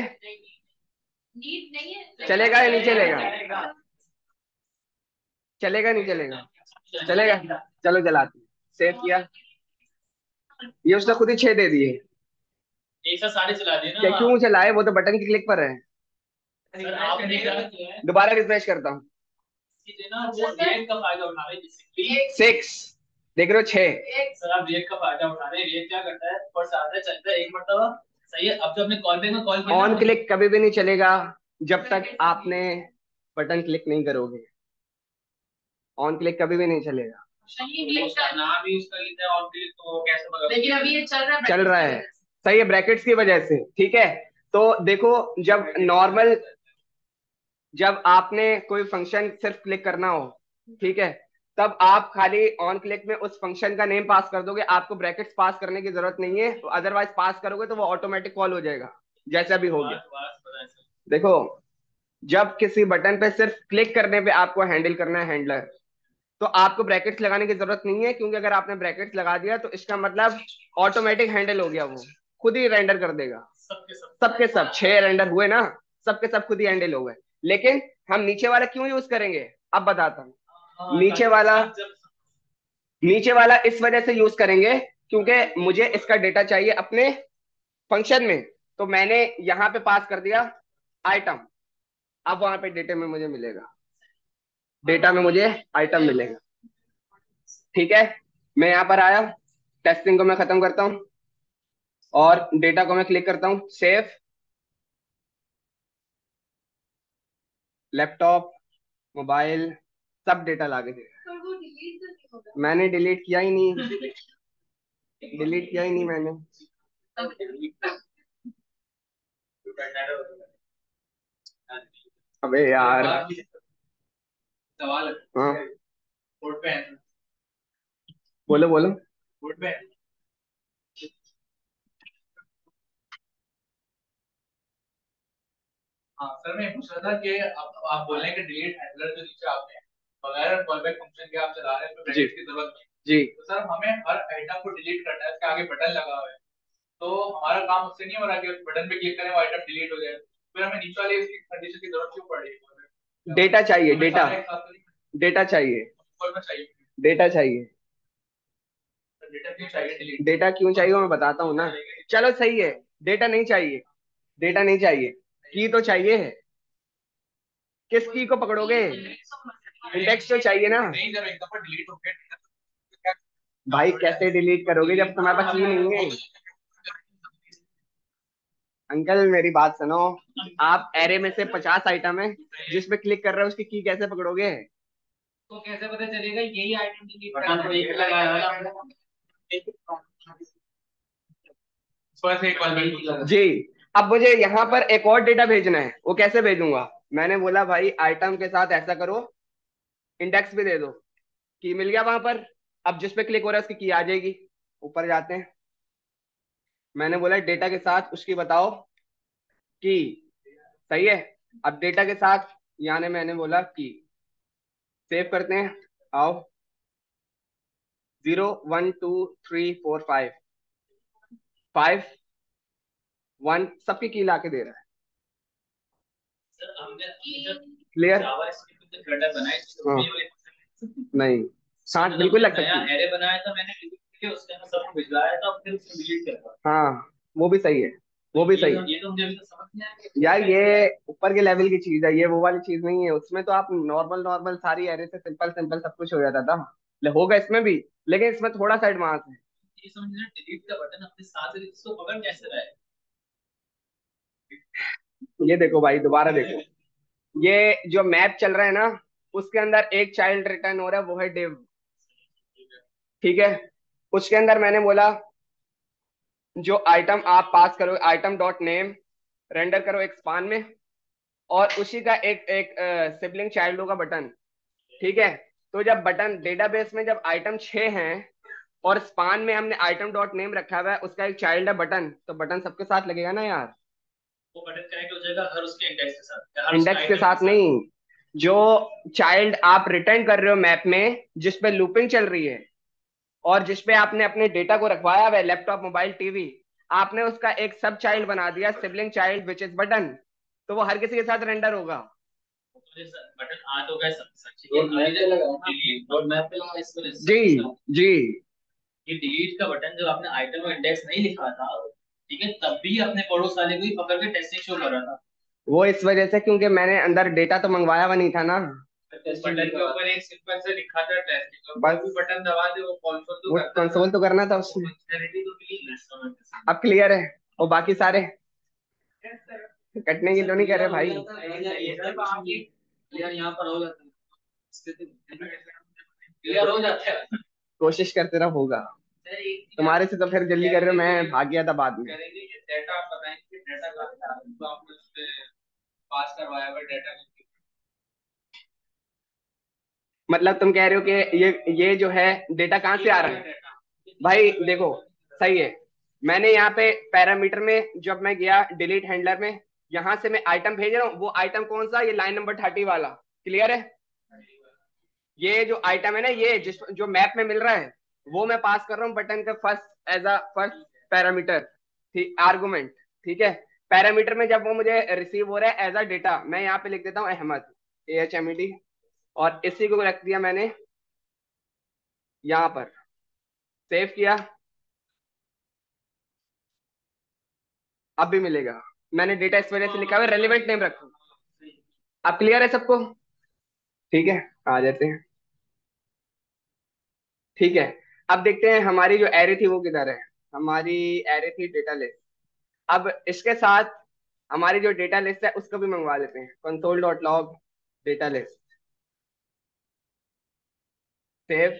चलेगा या नहीं चलेगा? चलेगा नहीं चलेगा? चलेगा, चलो चलाते हैं। सेव किया, ये उसने खुद ही 6 दे दिए। एक साथ सारे चला दिए क्या ना। क्यों चलाए? वो तो बटन की क्लिक पर है। सर आपने दोबारा रिफ्रेश करता हूँ। ना वो रेट का फायदा उठा रहे हैं। 6 देख रहे हो, 6। सर आप रेट का फायदा उठा रहे हैं। रेट क्या करता है, पर आता है, चलता है एक मरतबा। सही है, अब जब आपने कॉल बैक में कॉल किया, ऑन क्लिक कभी भी नहीं चलेगा जब तक आपने बटन क्लिक नहीं करोगे। ऑन क्लिक कभी भी नहीं चलेगा। उसका नाम ही उसका लिखा है ऑन क्लिक, तो कैसे पता? लेकिन अभी ये चल रहा है। सही है, ब्रैकेट्स की वजह से। ठीक है, तो देखो, जब नॉर्मल, जब आपने कोई फंक्शन सिर्फ क्लिक करना हो, ठीक है, तब आप खाली ऑन क्लिक में उस फंक्शन का नेम पास कर दोगे, आपको ब्रैकेट्स पास करने की जरूरत नहीं है। तो अदरवाइज पास करोगे तो वो ऑटोमेटिक कॉल हो जाएगा, जैसा भी हो गया। देखो, जब किसी बटन पे सिर्फ क्लिक करने पे आपको हैंडल करना है हैंडलर, तो आपको ब्रैकेट्स लगाने की जरूरत नहीं है, क्योंकि अगर आपने ब्रैकेट्स लगा दिया तो इसका मतलब ऑटोमेटिक हैंडल हो गया, वो खुद ही रेंडर कर देगा। सबके सब 6 रेंडर हुए ना, सबके सब खुद ही हैंडल हो गए। लेकिन हम नीचे वाला क्यों यूज करेंगे, अब बताता हूँ। नीचे वाला इस वजह से यूज करेंगे क्योंकि मुझे इसका डेटा चाहिए अपने फंक्शन में। तो मैंने यहां पे पास कर दिया आइटम, अब वहां पे डेटा में मुझे मिलेगा, डेटा में मुझे आइटम मिलेगा। ठीक है, मैं यहां पर आया, टेस्टिंग को मैं खत्म करता हूं और डेटा को मैं क्लिक करता हूं, सेव, लैपटॉप, मोबाइल, सब डेटा लाके दे। मैंने डिलीट किया ही नहीं, डिलीट किया ही नहीं मैंने। अबे यार, सवाल हाँ कोड पे है। बोलो बोलो। कोड पे है। हाँ सर, मैं पूछ रहा था कि आप बोल रहे हैं कि डिलीट हैंडलर जो नीचे आपने बगैर कॉलबैक फंक्शन के आप चला रहे हैं, तो ब्रैकेट की जरूरत नहीं। जी, तो सर हमें हर आइटम को डिलीट करना है, इसके आगे बटन लगा हुआ है, तो हमारा काम उससे नहीं हो रहा कि बटन पे क्लिक करें वो आइटम डिलीट हो जाए। फिर हमें नीचे वाले इसकी कंडीशन की जरूरत क्यों पड़ रही है? डेटा चाहिए, डेटा, डेटा चाहिए, चाहिए। डेटा चाहिए। डेटा क्यों चाहिए डिलीट? डेटा क्यों चाहिए वो मैं बताता हूँ ना। चलो सही है, डेटा नहीं चाहिए, डेटा नहीं चाहिए, की तो चाहिए है। किस की को पकड़ोगे? इंडेक्स तो चाहिए ना। नहीं जब एक दफा डिलीट हो गया, भाई कैसे डिलीट करोगे जब तुम्हारे पास की नहीं है? अंकल मेरी बात सुनो, आप एरे में से 50 आइटम है, जिसपे क्लिक कर रहे हो उसकी की कैसे पकड़ोगे? तो कैसे पता चलेगा यही आइटम डिलीट करना है? एक लगाया जी, अब मुझे यहाँ पर एक और डेटा भेजना है, वो कैसे भेजूंगा? मैंने बोला भाई आइटम के साथ ऐसा करो, इंडेक्स भी दे दो, की मिल गया वहां पर। अब जिस पे क्लिक हो रहा है उसकी की आ जाएगी। ऊपर जाते हैं, मैंने बोला डेटा के साथ उसकी बताओ की। सही है, अब डेटा के साथ यानी मैंने बोला की। सेव करते हैं, आओ, 0 1 2 3 4 5 5 1 सबकी की ला के दे रहा है। सर हमने क्लियर? जावास्क्रिप्ट पे हेडर बनाए, नहीं, हाँ बिल्कुल लग सकती है। एरे बनाया था मैंने, डिलीट किया उसके अंदर सबको भिजवाया था, फिर उसको डिलीट किया। हाँ वो भी सही है, वो भी सही है। ये तो मुझे अभी तक समझ नहीं आया। यार ये ऊपर के लेवल की चीज है, ये वो वाली चीज नहीं है। उसमें तो आप नॉर्मल नॉर्मल सारी एरे से सिंपल सिंपल सब कुछ हो जाता था, होगा इसमें भी, लेकिन इसमें थोड़ा सा एडवांस है। ये समझना, डिलीट का बटन अपने साथ है, इसको पकड़ कैसे रहा है? ये देखो भाई, दोबारा देखो, ये जो मैप चल रहा है ना, उसके अंदर एक चाइल्ड रिटर्न हो रहा है, वो है डिव। ठीक है, उसके अंदर मैंने बोला जो आइटम आप पास करो, आइटम डॉट नेम रेंडर करो एक स्पान में, और उसी का एक एक सिबलिंग चाइल्ड होगा बटन। ठीक है, तो जब बटन डेटाबेस में जब आइटम 6 हैं और स्पान में हमने आइटम डॉट नेम रखा हुआ है, उसका एक चाइल्ड है बटन, तो बटन सबके साथ लगेगा ना यार। वो बटन कनेक्ट हो जाएगा हर उसके इंडेक्स के साथ या हर उसके इंडेक्स के आइटम के साथ साथ। नहीं, जो चाइल्ड आप रिटर्न कर रहे हो मैप में, जिस पे लूपिंग चल रही है और जिस पे आपने अपने डेटा को रखवाया हुआ है, लैपटॉप मोबाइल टीवी, आपने उसका एक सब चाइल्ड बना दिया, sibling child which is button, तो वो हर किसी के साथ रेंडर होगा। मुझे बटन आ तो गए सब सच, रोड मैप पे लगा ना, डिलीट रोड मैप पे लगा इस वजह जी से। जी। ये डिलीट का बटन जब आपने आइटम और इंडेक्स नहीं लिखा था, ठीक है, तब भी अपने पड़ोस वाले को ही पकड़ के टेस्टिंग शो कर रहा था। वो इस वजह से क्योंकि मैंने अंदर डेटा तो मंगवाया हुआ नहीं था ना। बटन के ऊपर एक सिंपल से लिखा था टेस्टिंग, और बस कोई भी बटन दबा दे वो कंसोल तो वो करता था, कंसोल तो करना था उसमें। फंक्शनैलिटी तो मिली रेस्टोरेंट से। अब क्लियर है, और बाकी सारे कटने की तो नहीं कर रहे भाई। यार यहाँ पर हो जाता है, क्लियर हो जाता है। कोशिश करते रहो, होगा। सर एक चीज तुम्हारे से तो फिर जल्दी कर रहे हो, मैं भाग गया था बाद में। करेंगे, ये डेटा आप बताएंगे, डेटा कहाँ से आ रहा है, तो आपने उस पे पास करवाया हुआ डेटा। मतलब तुम कह रहे हो कि ये जो है डेटा कहाँ से आ रहा है? भाई देखो, सही है, मैंने यहाँ पे पैरामीटर में जब मैं गया डिलीट हैंडलर में, यहाँ से मैं आइटम भेज रहा हूँ, वो आइटम कौन सा, ये लाइन नंबर 30 वाला। क्लियर है? ये जो आइटम है ना, ये जिस जो मैप में मिल रहा है, वो मैं पास कर रहा हूँ बटन का first as a first parameter, ठीक, आर्गुमेंट। ठीक है, पैरामीटर में जब वो मुझे रिसीव हो रहा है एज अ डेटा, मैं यहाँ पे लिख देता हूँ अहमद, AHMED, और इसी को रख दिया मैंने यहाँ पर, सेव किया, अब भी मिलेगा। मैंने डेटा इस वजह से लिखा हुआ है रेलिवेंट नेम रखो। अब क्लियर है सबको? ठीक है, आ जाते हैं। ठीक है, अब देखते हैं हमारी जो एरे थी वो किधर है। हमारी एरे थी डेटा लिस्ट। अब इसके साथ हमारी जो डेटा लिस्ट है उसको भी मंगवा लेते हैं, console dot log data list, save.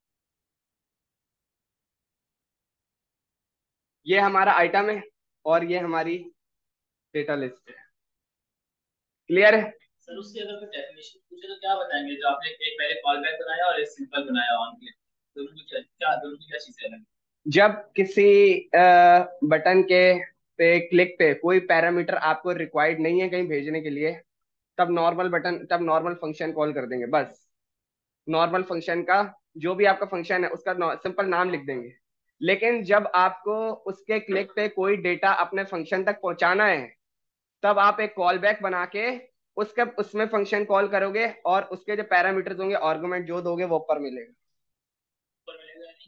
ये हमारा आइटम है और ये हमारी डेटा लिस्ट है। क्लियर है? सर उसकी अगर कोई डेफिनेशन पूछे तो क्या बताएंगे, जो आपने एक पहले कॉल बैक बनाया और एक सिंपल बनाया ऑन क्लिक, दोनों में दोनों की क्या चीजें अलग? जब किसी बटन के पे क्लिक पे कोई पैरामीटर आपको रिक्वायर्ड नहीं है कहीं भेजने के लिए, तब नॉर्मल फंक्शन कॉल कर देंगे बस। नॉर्मल फंक्शन का जो भी आपका फंक्शन है उसका सिंपल नाम लिख देंगे। लेकिन जब आपको उसके क्लिक पे कोई डेटा अपने फंक्शन तक पहुंचाना है, तब आप एक कॉल बैक बना के उसके उसमें फंक्शन कॉल करोगे, और उसके जो पैरामीटर्स होंगे, आर्गुमेंट जो दोगे वो ऊपर मिलेगा। ऊपर मिलेगा नहीं?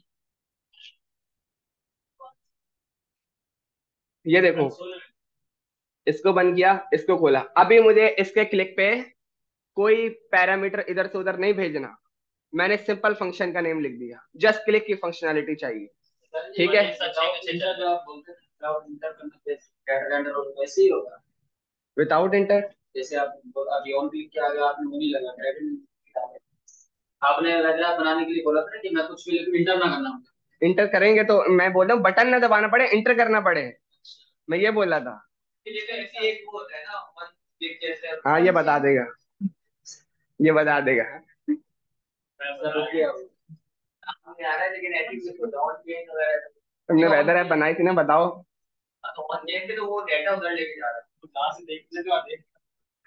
ये देखो, कंसोल में। इसको बंद किया, इसको खोला, अभी मुझे इसके क्लिक पे कोई पैरामीटर इधर से उधर नहीं भेजना, मैंने सिंपल फंक्शन का नेम लिख दिया, जस्ट क्लिक की फंक्शनैलिटी चाहिए। सर जी ठीक वही है, सच है कि इंटर जो आप बोलते हैं, क्लाउड इंटर करना कैटर रेंडर और वैसे ही होगा। Without enter. जैसे आप अभी ऑन क्लिक किया आगे आपने वो नहीं लगा क्रेडिट, आपने वैसा बनाने के लिए बोला था ना कि मैं कुछ भी लिखूं इंटर ना करना। इंटर करेंगे तो मैं बोल रहा हूँ बटन ना दबाना पड़े, इंटर करना पड़े, मैं ये बोला था। जैसे ऐसी एक वो होता है ना वन क्लिक जैसे, हाँ, ये बता देगा, ये बता देगा। सर रुकिए हमें आ रहा है लेकिन एटलीस्ट को डाउन चेंज वगैरह। तुमने वेदर ऐप बनाई थी ना, बताओ। तो ऑन चेंज पे तो वो डेटा उधर लेके जा रहा है, तो कहां से देखने तो आप देख।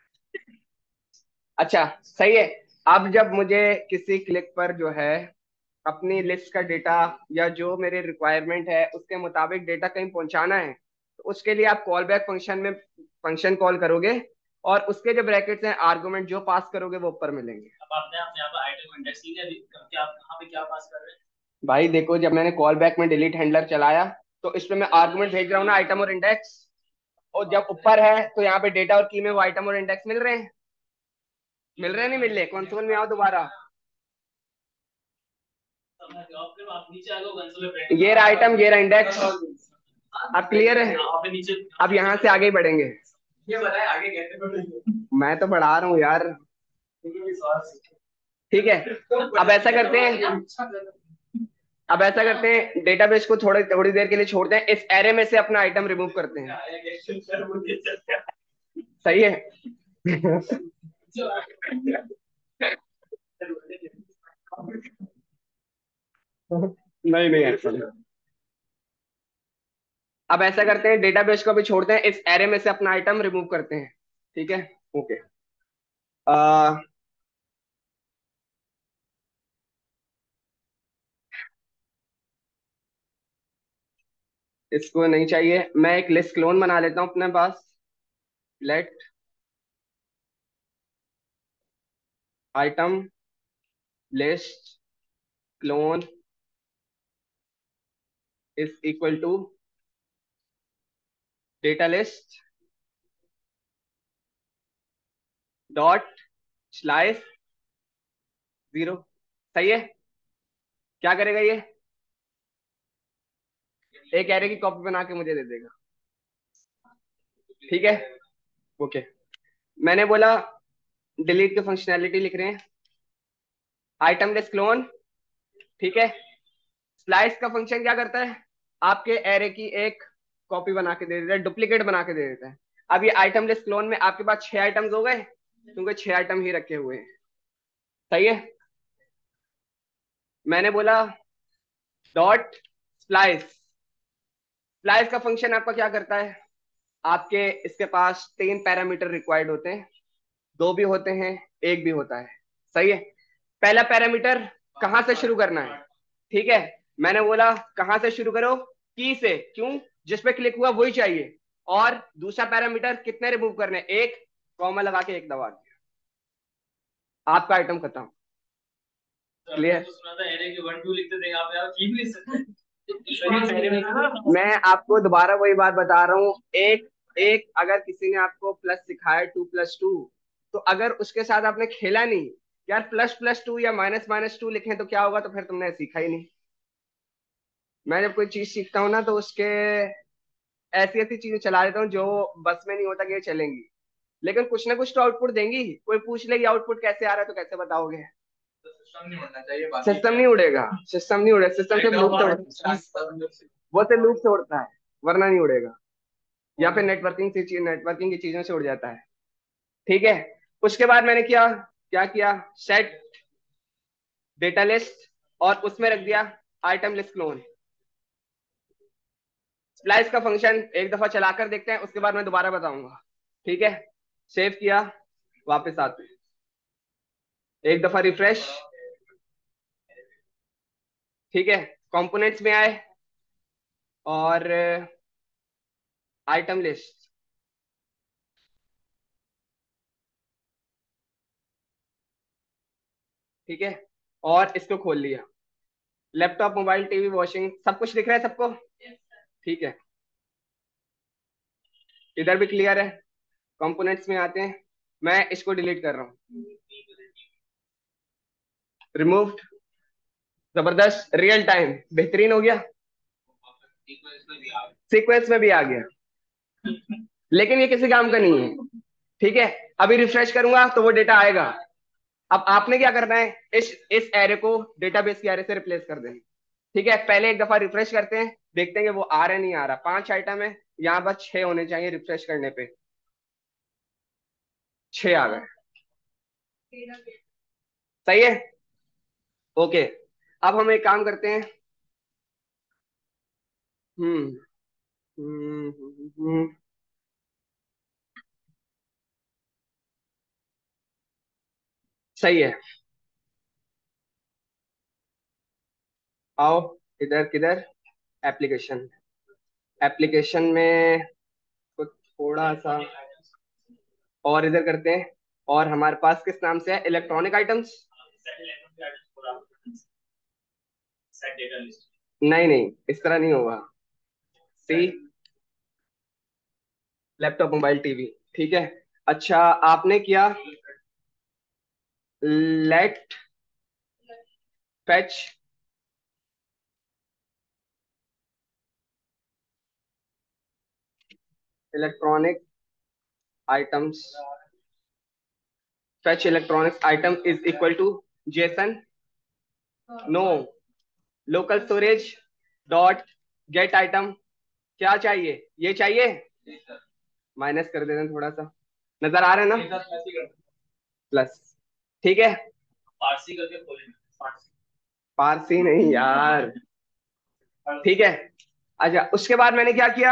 अच्छा, सही है। अब जब मुझे किसी क्लिक पर जो है अपनी लिस्ट का डेटा या जो मेरे रिक्वायरमेंट है उसके मुताबिक डेटा कहीं पहुंचाना है, तो उसके लिए आप कॉल बैक फंक्शन में फंक्शन कॉल करोगे, और उसके जो ब्रैकेट्स हैं, आर्गुमेंट जो पास करोगे वो ऊपर मिलेंगे। अब आपने अपने यहाँ पर आइटम इंडेक्स लिया, क्या आप कहाँ पे क्या पास कर रहे हैं? भाई देखो, जब मैंने कॉल बैक में डिलीट हैंडलर चलाया, तो इसमें मैं आर्गुमेंट भेज रहा हूँ ना, आइटम और इंडेक्स, और जब ऊपर है तो यहाँ पे डेटा और की में वो आइटम और इंडेक्स मिल रहे हैं। मिल रहे हैं नहीं मिल रहे? कंसोल में आओ दोबारा। ये रहा आइटम, ये रहा इंडेक्स। अब क्लियर है? अब यहाँ से आगे ही बढ़ेंगे। ये बताए आगे कैसे बढ़ेंगे? मैं तो बढ़ा रहा हूँ यार। ठीक है, अब ऐसा करते हैं, अब ऐसा करते हैं, डेटाबेस को थोड़ी थोड़ी देर के लिए छोड़ते हैं, इस एरे में से अपना आइटम रिमूव करते हैं। सही है? नहीं नहीं ऐसा नहीं। अब ऐसा करते हैं, डेटाबेस को भी छोड़ते हैं, इस एरे में से अपना आइटम रिमूव करते हैं। ठीक है, ओके। आ, इसको नहीं चाहिए, मैं एक लिस्ट क्लोन बना लेता हूं अपने पास। Let item list clone is equal to data list dot slice zero. सही है? क्या करेगा ये? एक एरे की कॉपी बना के मुझे दे देगा। ठीक है, ओके। मैंने बोला डिलीट की फंक्शनैलिटी लिख रहे हैं, आइटम लिस्ट क्लोन। ठीक है, स्लाइस का फंक्शन क्या करता है? आपके एरे की एक कॉपी बना के दे देता है, डुप्लीकेट बना के दे देता है। अब ये आइटम लिस्ट क्लोन में आपके पास 6 आइटम्स हो गए, क्योंकि 6 आइटम ही रखे हुए हैं। सही है? मैंने बोला डॉट स्लाइस। स्लाइस का फंक्शन आपका क्या करता है? आपके इसके पास 3 पैरामीटर रिक्वायर्ड होते हैं, 2 भी होते हैं, 1 भी होता है। सही है? पहला पैरामीटर कहां से शुरू करना है? ठीक है, मैंने बोला कहां से शुरू करो? की से। क्यों? जिस पे क्लिक हुआ वही चाहिए। और दूसरा पैरामीटर कितने रिमूव करने? एक, कॉमा लगा के एक दबा दिया, आपका आइटम खत्म। क्लियर? मैं आपको दोबारा वही बात बता रहा हूँ, एक एक अगर किसी ने आपको प्लस सिखाया 2+2, तो अगर उसके साथ आपने खेला नहीं, यार ++2 या --2 लिखें तो क्या होगा, तो फिर तुमने सीखा ही नहीं। मैं जब कोई चीज सीखता हूँ ना, तो उसके ऐसी ऐसी चीजें चला देता हूँ जो बस में नहीं होता कि ये चलेंगी, लेकिन कुछ ना कुछ तो आउटपुट देंगी। कोई पूछ ले आउटपुट कैसे आ रहा है, तो कैसे बताओगे? सिस्टम नहीं उड़ना चाहिए, सिस्टम नहीं उड़ेगा, सिस्टम नहीं उड़ेगा, सिस्टम सिर्फ लूप तोड़ता है, वो सिर्फ लूप तोड़ता है, वरना नहीं उड़ेगा। या फिर नेटवर्किंग की चीजों से उड़ जाता है। ठीक है, उसके बाद मैंने क्या किया? सेट डेटा लिस्ट, और उसमें रख दिया आइटम लिस्ट क्लोन। स्प्लाइस का फंक्शन एक दफा चलाकर देखते हैं, उसके बाद मैं दोबारा बताऊंगा। ठीक है, सेव किया, वापस आते हैं, एक दफा रिफ्रेश। ठीक है, कंपोनेंट्स में आए और आइटम लिस्ट। ठीक है, और इसको खोल लिया, लैपटॉप, मोबाइल, टीवी, वॉशिंग, सब कुछ दिख रहा है सबको? ठीक है, इधर भी क्लियर है। कंपोनेंट्स में आते हैं, मैं इसको डिलीट कर रहा हूँ, रिमूव्ड। जबरदस्त, रियल टाइम, बेहतरीन हो गया, सीक्वेंस में भी आ गया, लेकिन ये किसी काम का नहीं है। ठीक है, अभी रिफ्रेश करूंगा तो वो डेटा आएगा। अब आपने क्या करना है? इस एरे को डेटाबेस के एरे से रिप्लेस कर देना। ठीक है, पहले एक दफा रिफ्रेश करते हैं, देखते हैं कि वो आ रहा है नहीं आ रहा। 5 आइटम है, यहाँ बस 6 होने चाहिए, रिफ्रेश करने पे 6 आ गए। सही है, ओके। अब हम एक काम करते हैं, हम्म हम्म हम्म, हम्म, सही है। आओ इधर, किधर? एप्लीकेशन, एप्लीकेशन में कुछ थोड़ा सा और इधर करते हैं, और हमारे पास किस नाम से है? Electronic items. नहीं नहीं, इस तरह नहीं होगा। सी, लैपटॉप, मोबाइल, टीवी। ठीक है, अच्छा आपने किया let fetch electronic items, fetch electronics item is equal to json, no, local storage dot get item, क्या चाहिए, ये चाहिए, माइनस कर देते हैं थोड़ा सा, नजर आ रहा है ना, प्लस, ठीक है, पारसी करके खोलेंगे, पारसी नहीं यार, ठीक है। अच्छा उसके बाद मैंने क्या किया,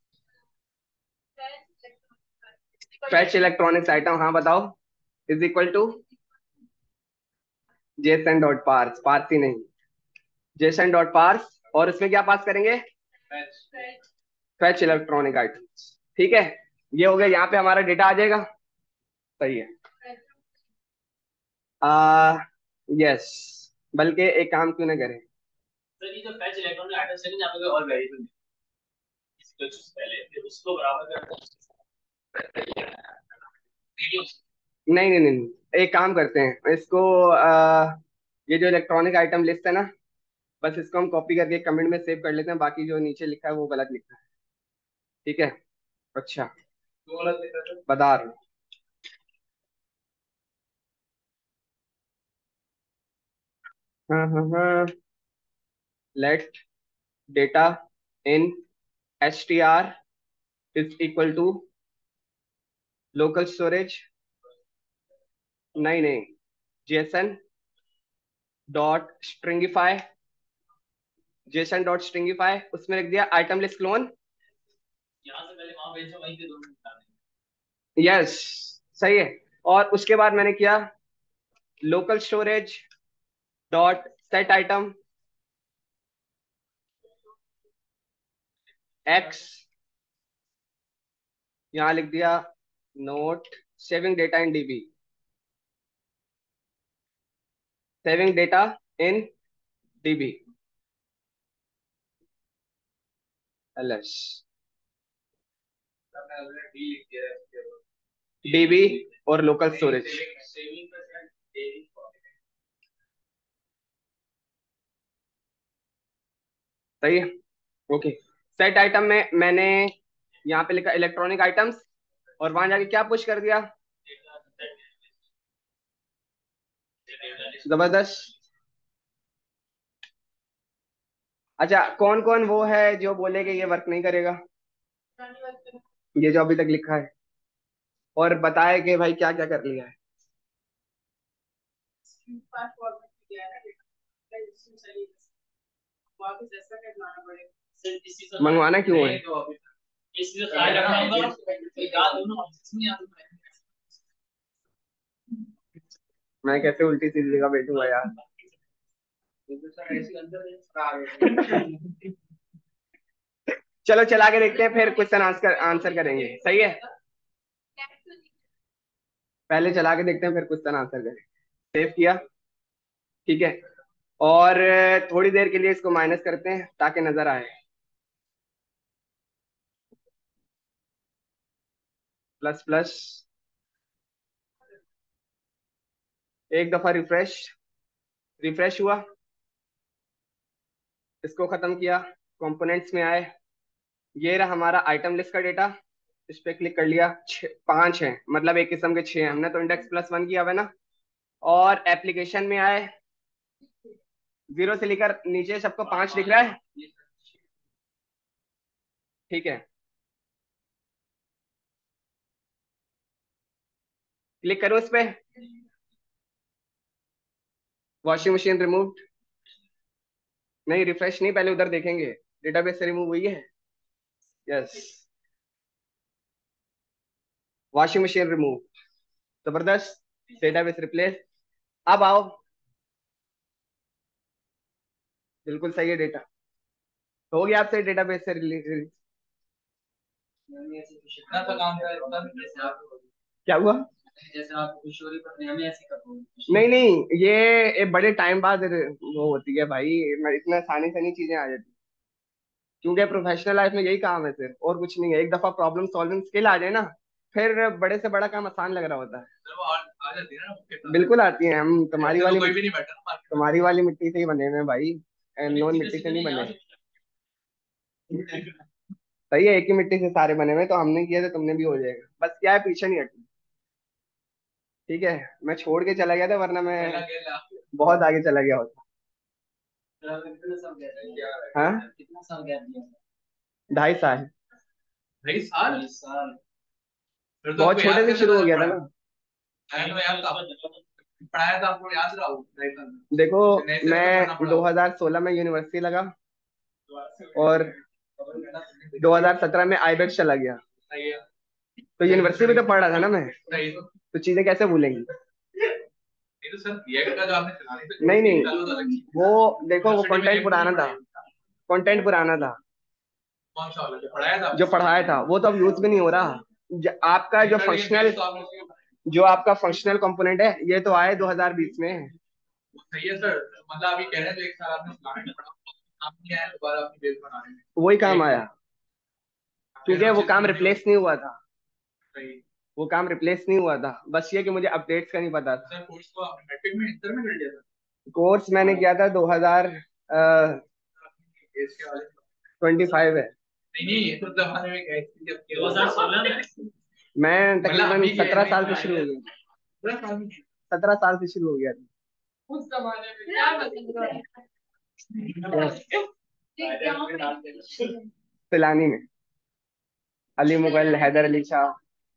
fetch electronics item, हाँ बताओ, is equal to JSON dot parse, पारसी नहीं, जेसन डॉट पार्स, और उसमें क्या पास करेंगे, फेच इलेक्ट्रॉनिक आइटम्स, ठीक है। ये हो गया, यहाँ पे हमारा डेटा आ जाएगा, सही है। यस, बल्कि एक काम क्यों ना करें, सर ये जो फैच इलेक्ट्रॉनिक आइटम से यहाँ पे और वेरिएबल इसको पहले फिर उसको बराबर करते हैं, नहीं नहीं नहीं नहीं, एक काम करते हैं इसको, ये जो इलेक्ट्रॉनिक आइटम लिस्ट है ना, बस इसको हम कॉपी करके कमेंट में सेव कर लेते हैं, बाकी जो नीचे लिखा है वो गलत लिखा है, ठीक है। अच्छा तो गलत लिखा था, बता रहा हूँ, हाँ हाँ हाँ, let data in str is equal to local storage, नहीं नहीं, JSON dot stringify, JSON dot stringify, उसमें लिख दिया आइटम लिस्ट क्लोन, यहाँ से पहले वहां भेजा वहीं पे दोनों निकालने, यस, सही है। और उसके बाद मैंने किया local storage dot set item X, यहाँ लिख दिया note saving data in DB, saving data in DB LS, हमने ऑलरेडी डी लिख दिया है, डीबी और local storage, saving percent daily, सही है, ओके। सेट आइटम में मैंने यहाँ पे लिखा इलेक्ट्रॉनिक आइटम्स, और वहां जाके क्या पुश कर दिया, जबरदस्त। अच्छा कौन कौन वो है जो बोलेगा ये वर्क नहीं करेगा, ये जो अभी तक लिखा है, और बताए कि भाई क्या क्या कर लिया है, मंगवाना क्यों है, इसलिए ट्राई करना होगा, याद हो ना इसमें याद हो, मैं कैसे उल्टी सीधी जगह बैठूंगा यार, चलो चला के देखते हैं, फिर क्वेश्चन आंसर आंसर करेंगे, सही है, पहले चला के देखते हैं फिर क्वेश्चन आंसर करेंगे, सेव किया, ठीक है। और थोड़ी देर के लिए इसको माइनस करते हैं ताकि नजर आए, प्लस प्लस, एक दफा रिफ्रेश, रिफ्रेश हुआ, इसको खत्म किया, कंपोनेंट्स में आए, ये रहा हमारा आइटम लिस्ट का डेटा, इस पे क्लिक कर लिया, पांच है, मतलब एक किस्म के छह हैं, हमने तो इंडेक्स प्लस वन किया हुआ है ना। और एप्लीकेशन में आए, जीरो से लेकर नीचे सबको पांच दिख रहा है, ठीक है, क्लिक करो इस पे, वॉशिंग मशीन रिमूव, नहीं रिफ्रेश नहीं, पहले उधर देखेंगे डेटाबेस से रिमूव हुई है, यस, वॉशिंग मशीन रिमूव, जबरदस्त, डेटाबेस रिप्लेस, अब आओ, बिल्कुल सही है डेटा, तो हो गया आपसे डेटाबेस से रिलीज, इतना सा काम था, इतना भी जैसे आप क्या हुआ, जैसे आप खुश हो रही पर मैं ऐसे कर रहा हूँ, नहीं नहीं, ये एक बड़े टाइम बाद वो होती है भाई, इतना आसानी से नहीं चीजें आ जाती, क्योंकि प्रोफेशनल लाइफ में यही काम है सिर्फ, और कुछ नहीं है, एक दफा प्रॉब्लम सॉल्विंग स्किल आ जाए ना, फिर बड़े से बड़ा काम आसान लग रहा होता है, सर वो आ जाती है ना उसके साथ, बिल्कुल आती है, हम तुम्हारी ऐसे तो वाली कोई भी नहीं बैठा ना मार्केट तुम्हारी वाली मिट्टी से ही बने हुए हैं भाई, में, नॉन सीधे मिट्टी से सीधे नहीं नहीं बने, यहाँ से सही है, एक ही मिट्टी से सारे बने हुए हैं, तो हमने किया तो तुमने भी हो जाएगा, बस क्या है पीछे नहीं हटना। ठीक है, मैं छोड़ के चला गया था, वरना मैं पहला गेला। बहुत आगे चला गया होता। कितना साल गया हाँ, कितना साल गया दिया? 2.5 साल। 2.5 साल? 2.5 साल? फिर तो बहुत आपको छोटे याद से कैसे शुरू हो था गया था पढ़ा? ना। मैंने तो याद था पढ़ाया था आपको, याद रहा हो 2.5 साल में? देखो, नए से तो पढ़ना मैं पड़ा हो। 2016 में यूनिवर्सिटी लगा, और 2017 में आईबेक्स चला गया। सही है। तो यूनिवर्सिटी में तो पढ़ रहा था ना मैं, सही तो। तो चीजें कैसे भूलेंगी। ये तो सर बीएड का जो आपने चलाने पे नहीं कोर्स नहीं, निकाला था अलग चीज। वो देखो, वो यूनिवर्सिटी में कंटेंट ये पुराना था, कंटेंट पुराना था। कौन सा वाला जो पढ़ाया था जो आपने? पढ़ाया था वो तो अब यूज भी नहीं हो रहा। आपका जो लेकिन फंक्शनल, बेस तो आपने उसी में बनाया। जो आपका फंक्शनल कंपोनेंट है, ये तो आए 2020 में। वो सही है सर, मतलब अभी कह रहे हैं जो एक साल आपने चलाने में पढ़ा काम नहीं आया, दोबारा अपनी बेस बनाने में। वही काम आया, फिर क्योंकि वो वो चीज काम नहीं रिप्लेस होती। नहीं हुआ था। सही। वो काम रिप्लेस नहीं हुआ था, बस ये कि मुझे अपडेट्स का नहीं पता था। सर कोर्स तो आपने मैट्रिक में इंटर में कर लिया था? कोर्स मैंने किया था 2025 बेस के वाले है। नहीं नहीं, ये तो जमाने में गए थे जब 2016 में। मैं मतलब तकरीबन अभी के 17 साल से नहीं शुरू हो आया। गया। पूरा साल में। 17 साल से शुरू हो गया था। उस जमाने में क्या मतलब पिलानी में अली मुगल, हैदर अली शाह,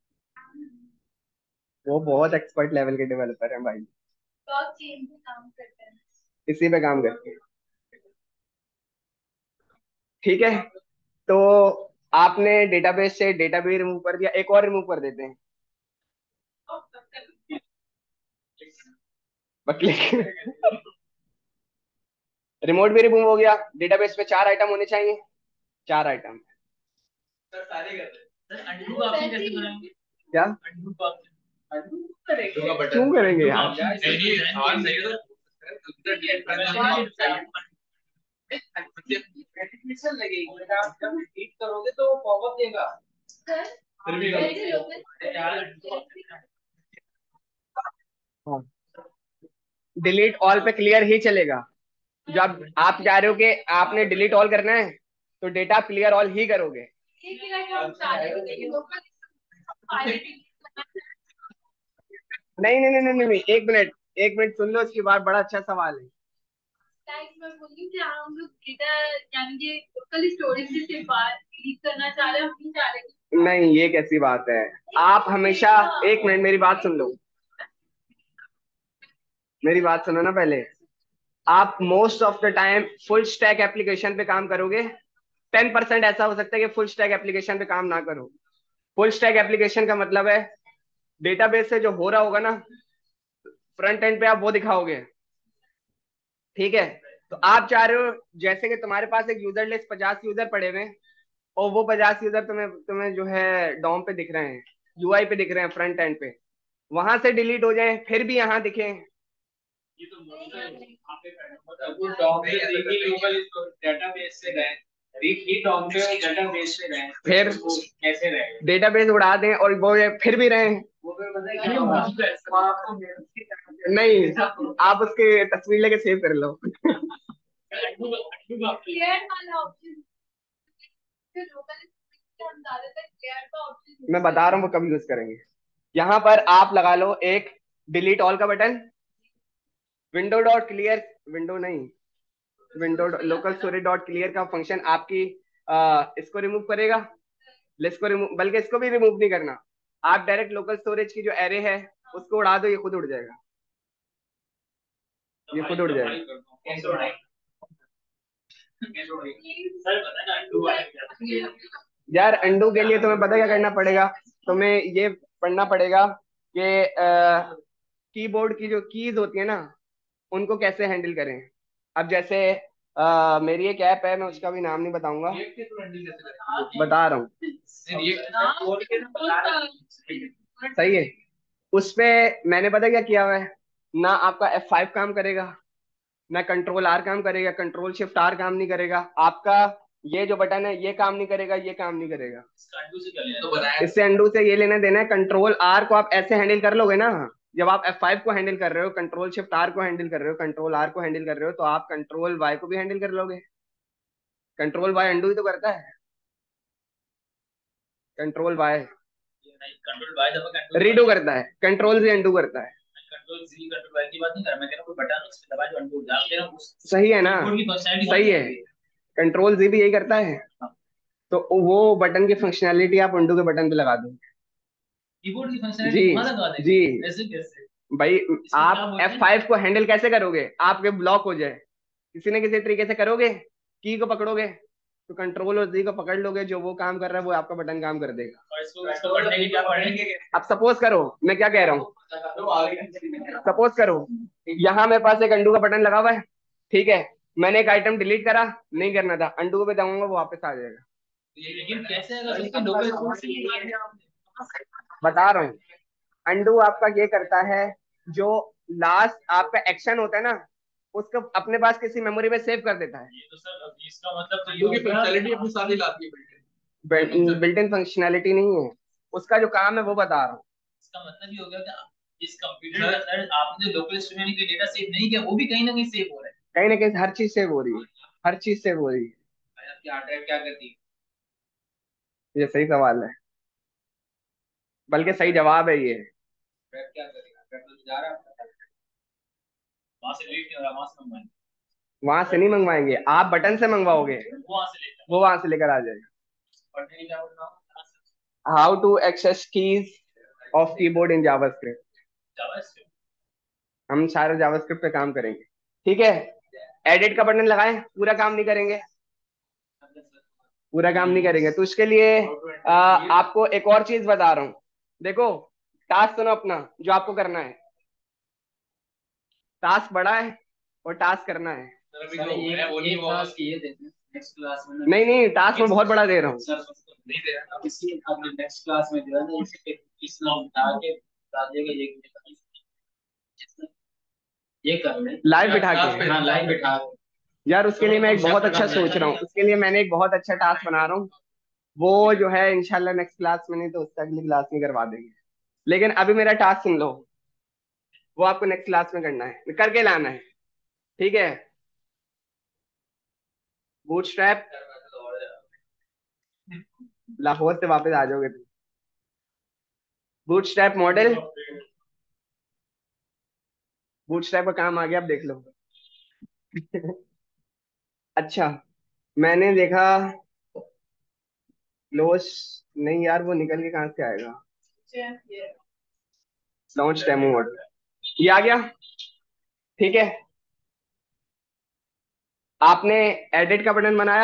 वो बहुत एक्सपर्ट लेवल के डेवलपर हैं भाई, बहुत चेंज काम करते हैं। इसी पे काम करते हैं। ठीक है, तो आपने डेटाबेस से डेटा भी रिमूव कर दिया, एक और रिमूव कर देते हैं। बकली रिमोट भी रिमूव हो गया। डेटाबेस में 4 आइटम होने चाहिए, 4 आइटम। सर सारे कर रहे हैं। सर अंडू का ऑप्शन कैसे बनाएंगे? क्या अंडू का ऑप्शन, अंडू करेंगे का क्यों बटन। करेंगे यार। नहीं नहीं सवाल सही है सर, कंप्यूटर डिलीट करना है एप्लीकेशन लगेगी, आप जब डिलीट करोगे तो पॉपअप देगा। फिर भी हाँ, डिलीट ऑल पे क्लियर ही चलेगा। जब आप चाह रहे हो कि आपने डिलीट ऑल करना है, तो डेटा क्लियर ऑल ही करोगे। नहीं नहीं नहीं नहीं नहीं, एक मिनट, एक मिनट सुन लो, उसके बाद बड़ा अच्छा सवाल है। मैं बोल रही हूँ कि हम लोग डेटा यानी कि लोकल स्टोरेज से सिर्फ बाहर डिलीट करना चाह रहे हैं, हम नहीं चाह रहे कि नहीं, ये कैसी बात है। आप हमेशा, एक मिनट मेरी बात सुन लो, मेरी बात सुनो ना पहले। आप most of the time full stack application पे काम करोगे। 10% ऐसा हो सकता है कि फुल स्टैक एप्लीकेशन पे काम ना करो। फुल स्टैक एप्लीकेशन का मतलब है डेटाबेस से जो हो रहा होगा ना, फ्रंट एंड पे आप वो दिखाओगे। ठीक है, तो आप चाह रहे हो जैसे कि तुम्हारे पास एक यूजर लिस्ट 50 यूजर पड़े हुए हैं, और वो 50 यूजर तुम्हें तुम्हें जो है डॉम पे दिख रहे हैं, यूआई पे दिख रहे हैं, फ्रंट एंड पे, वहां से डिलीट हो जाए फिर भी यहाँ दिखे। ये तो मतलब वो डॉम पे रीड लोकल डेटाबेस से गए, रीड ही डॉम पे डेटाबेस से गए, फिर वो कैसे रहे? डेटाबेस उड़ा दें और वो फिर भी रहे। वो फिर बताइए क्या होगा? आपको नहीं, आप उसके तस्वीर लेके सेव कर लो। क्लियर वाला ऑप्शन जो लोकल हम ज्यादातर क्लियर का ऑप्शन मैं बता रहा हूँ वो कब यूज करेंगे। यहाँ पर आप लगा लो एक डिलीट ऑल का button, window dot clear, window नहीं, window local storage dot clear का फंक्शन आपकी इसको रिमूव करेगा। लिस्ट को रिमूव, बल्कि इसको भी रिमूव नहीं करना, आप डायरेक्ट लोकल स्टोरेज की जो एरे है उसको उड़ा दो, ये खुद उड़ जाएगा, ये खुद उड़ जाएगा। यार अंडू के लिए तुम्हें पता क्या करना पड़ेगा, तुम्हें ये पढ़ना पड़ेगा कि कीबोर्ड की जो कीज होती है ना, उनको कैसे हैंडल करें। अब जैसे मेरी एक ऐप है, मैं उसका भी नाम नहीं बताऊंगा, बता रहा हूँ। सही है, उस पे मैंने पता क्या किया हुआ है, ना आपका F5 काम करेगा, ना कंट्रोल आर काम करेगा, कंट्रोल शिफ्ट आर काम नहीं करेगा आपका, ये जो बटन है ये काम नहीं करेगा, ये काम नहीं करेगा। इससे अंडू से ये लेना देना है, कंट्रोल आर को आप ऐसे हैंडल कर लोगे ना, जब आप F5 को हैंडल कर रहे हो, कंट्रोल शिफ्ट आर को हैंडल कर रहे हो, कंट्रोल आर को हैंडल कर रहे हो, तो आप कंट्रोल वाई को भी हैंडल कर लोगे। कंट्रोल वाई अंडू ही तो करता है। कंट्रोल वाई कंट्रोल बाय दबा कंट्रोल रीडू करता है, कंट्रोल से अनडू करता है। कंट्रोल जी कंट्रोल बाय की बात नहीं कर रहा मैं, कह रहा हूं कोई बटन उस पे दबा जो अनडू हो जाए, कह रहा हूं उस सही है ना, कीबोर्ड की फंक्शनैलिटी सही है, कंट्रोल जी भी यही करता है। तो वो बटन की फंक्शनैलिटी आप अनडू के बटन पे लगा दो। कीबोर्ड की जी फंक्शनैलिटी वहां लगा जी देंगे, ऐसे कैसे? भाई, इसको क्या आप बोलते हैं? F5 को हैंडल कैसे करोगे, आपके ब्लॉक हो जाए, किसी न किसी तरीके से करोगे, की को पकड़ोगे, तो कंट्रोल और जी को पकड़ लोगे, जो वो काम कर रहा है वो आपका बटन काम कर देगा। और इसको पढ़ने के क्या पढ़ेंगे? अब सपोज करो, मैं क्या कह रहा हूँ, सपोज करो यहाँ मेरे पास एक अंडू का बटन लगा हुआ है, ठीक है, मैंने एक आइटम डिलीट करा, नहीं करना था, अंडू पे दबाऊंगा वो वापस आ जाएगा। लेकिन कैसे अगर उसके लोकल कोड से बता रहा हूँ, अंडू आपका ये करता है, जो लास्ट आपका एक्शन होता है ना, उसको अपने पास किसी मेमोरी में सेव कर देता है। ये तो सर इसका मतलब तो ये हो गया फंक्शनैलिटी अपनी सारी लाती है बिल्ट इन फंक्शनैलिटी नहीं है, उसका जो काम है वो बता रहा हूँ। इसका मतलब ये हो गया कि इस कंप्यूटर के अंदर आपने जो लोकल स्टोरेज के डेटा सेव नहीं किया वो भी कहीं ना कहीं सेव हो रहा है। कहीं ना कहीं हर चीज सेव हो रही है, हर चीज सेव हो रही है। आपकी हार्ड ड्राइव क्या करती है? ये सही सवाल है, बल्कि सही जवाब है ये। ड्राइव क्या करेगा? ड्राइव तो जा रहा है वहां से डिलीट नहीं हो रहा, वहां से मंगवाएंगे। वहां से नहीं मंगवाएंगे, आप बटन से मंगवाओगे, वो वहां से लेकर वो वहां से लेकर आ जाएगा। पढ़ने की क्या बोलना? How to access keys of keyboard in JavaScript. JavaScript हम सारे जावास्क्रिप्ट पे काम करेंगे, ठीक है। एडिट का बटन लगाएं, पूरा काम नहीं करेंगे, पूरा काम नहीं करेंगे, तो उसके लिए आपको एक और चीज बता रहा हूँ। देखो, टास्क सुनो अपना, जो आपको करना है, टास्क बड़ा है और टास्क करना है। एक टास्क ये देते हैं नेक्स्ट क्लास में। नहीं नहीं, टास्क मैं बहुत बड़ा दे रहा हूँ। सर नहीं दे रहा अब इसी अपने नेक्स्ट क्लास में जो है ना इस नाम बता के बता देगा ये कर ले लाइव बिठा के, हाँ लाइव बिठा के। यार उसके लिए मैं एक बहुत अच्छा सोच रहा हूँ, उसके लिए मैंने एक बहुत अच्छा टास्क बना रहा हूँ। वो जो है इंशाल्लाह नेक्स्ट क्लास में, नहीं तो उससे अगली क्लास में करवा देंगे। लेकिन अभी मेरा टास्क सुन लो, वो आपको नेक्स्ट क्लास में करना है, करके लाना है, ठीक है। बूटस्ट्रैप, लाहौर से वापस आ जाओगे तुम। बूटस्ट्रैप मॉडल, बूटस्ट्रैप का काम आ गया, अब देख लो। अच्छा, मैंने देखा क्लोज, नहीं यार वो निकल के कहाँ से आएगा, लॉन्च डेमो मॉडल, ये आ गया, ठीक है। आपने एडिट का बटन बनाया,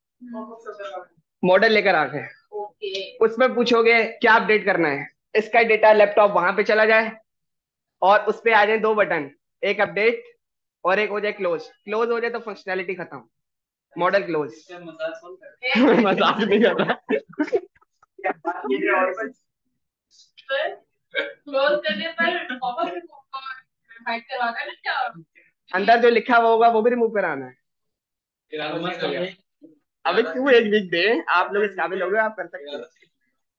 मॉडल लेकर आ गए, उसमें पूछोगे क्या अपडेट करना है, इसका डेटा लैपटॉप वहां पे चला जाए और उस पे आ जाए दो बटन, एक अपडेट और एक हो जाए क्लोज। क्लोज हो जाए तो फंक्शनैलिटी खत्म, मॉडल क्लोज। मजाक नहीं कर रहा। क्लोज करने पर पॉपअप हाइड करवाना है क्या? अंदर जो लिखा हुआ होगा वो भी रिमूव कराना है। अबे क्यों एक वीक दे, आप लोग इस काबिल हो गए, आप कर सकते हो।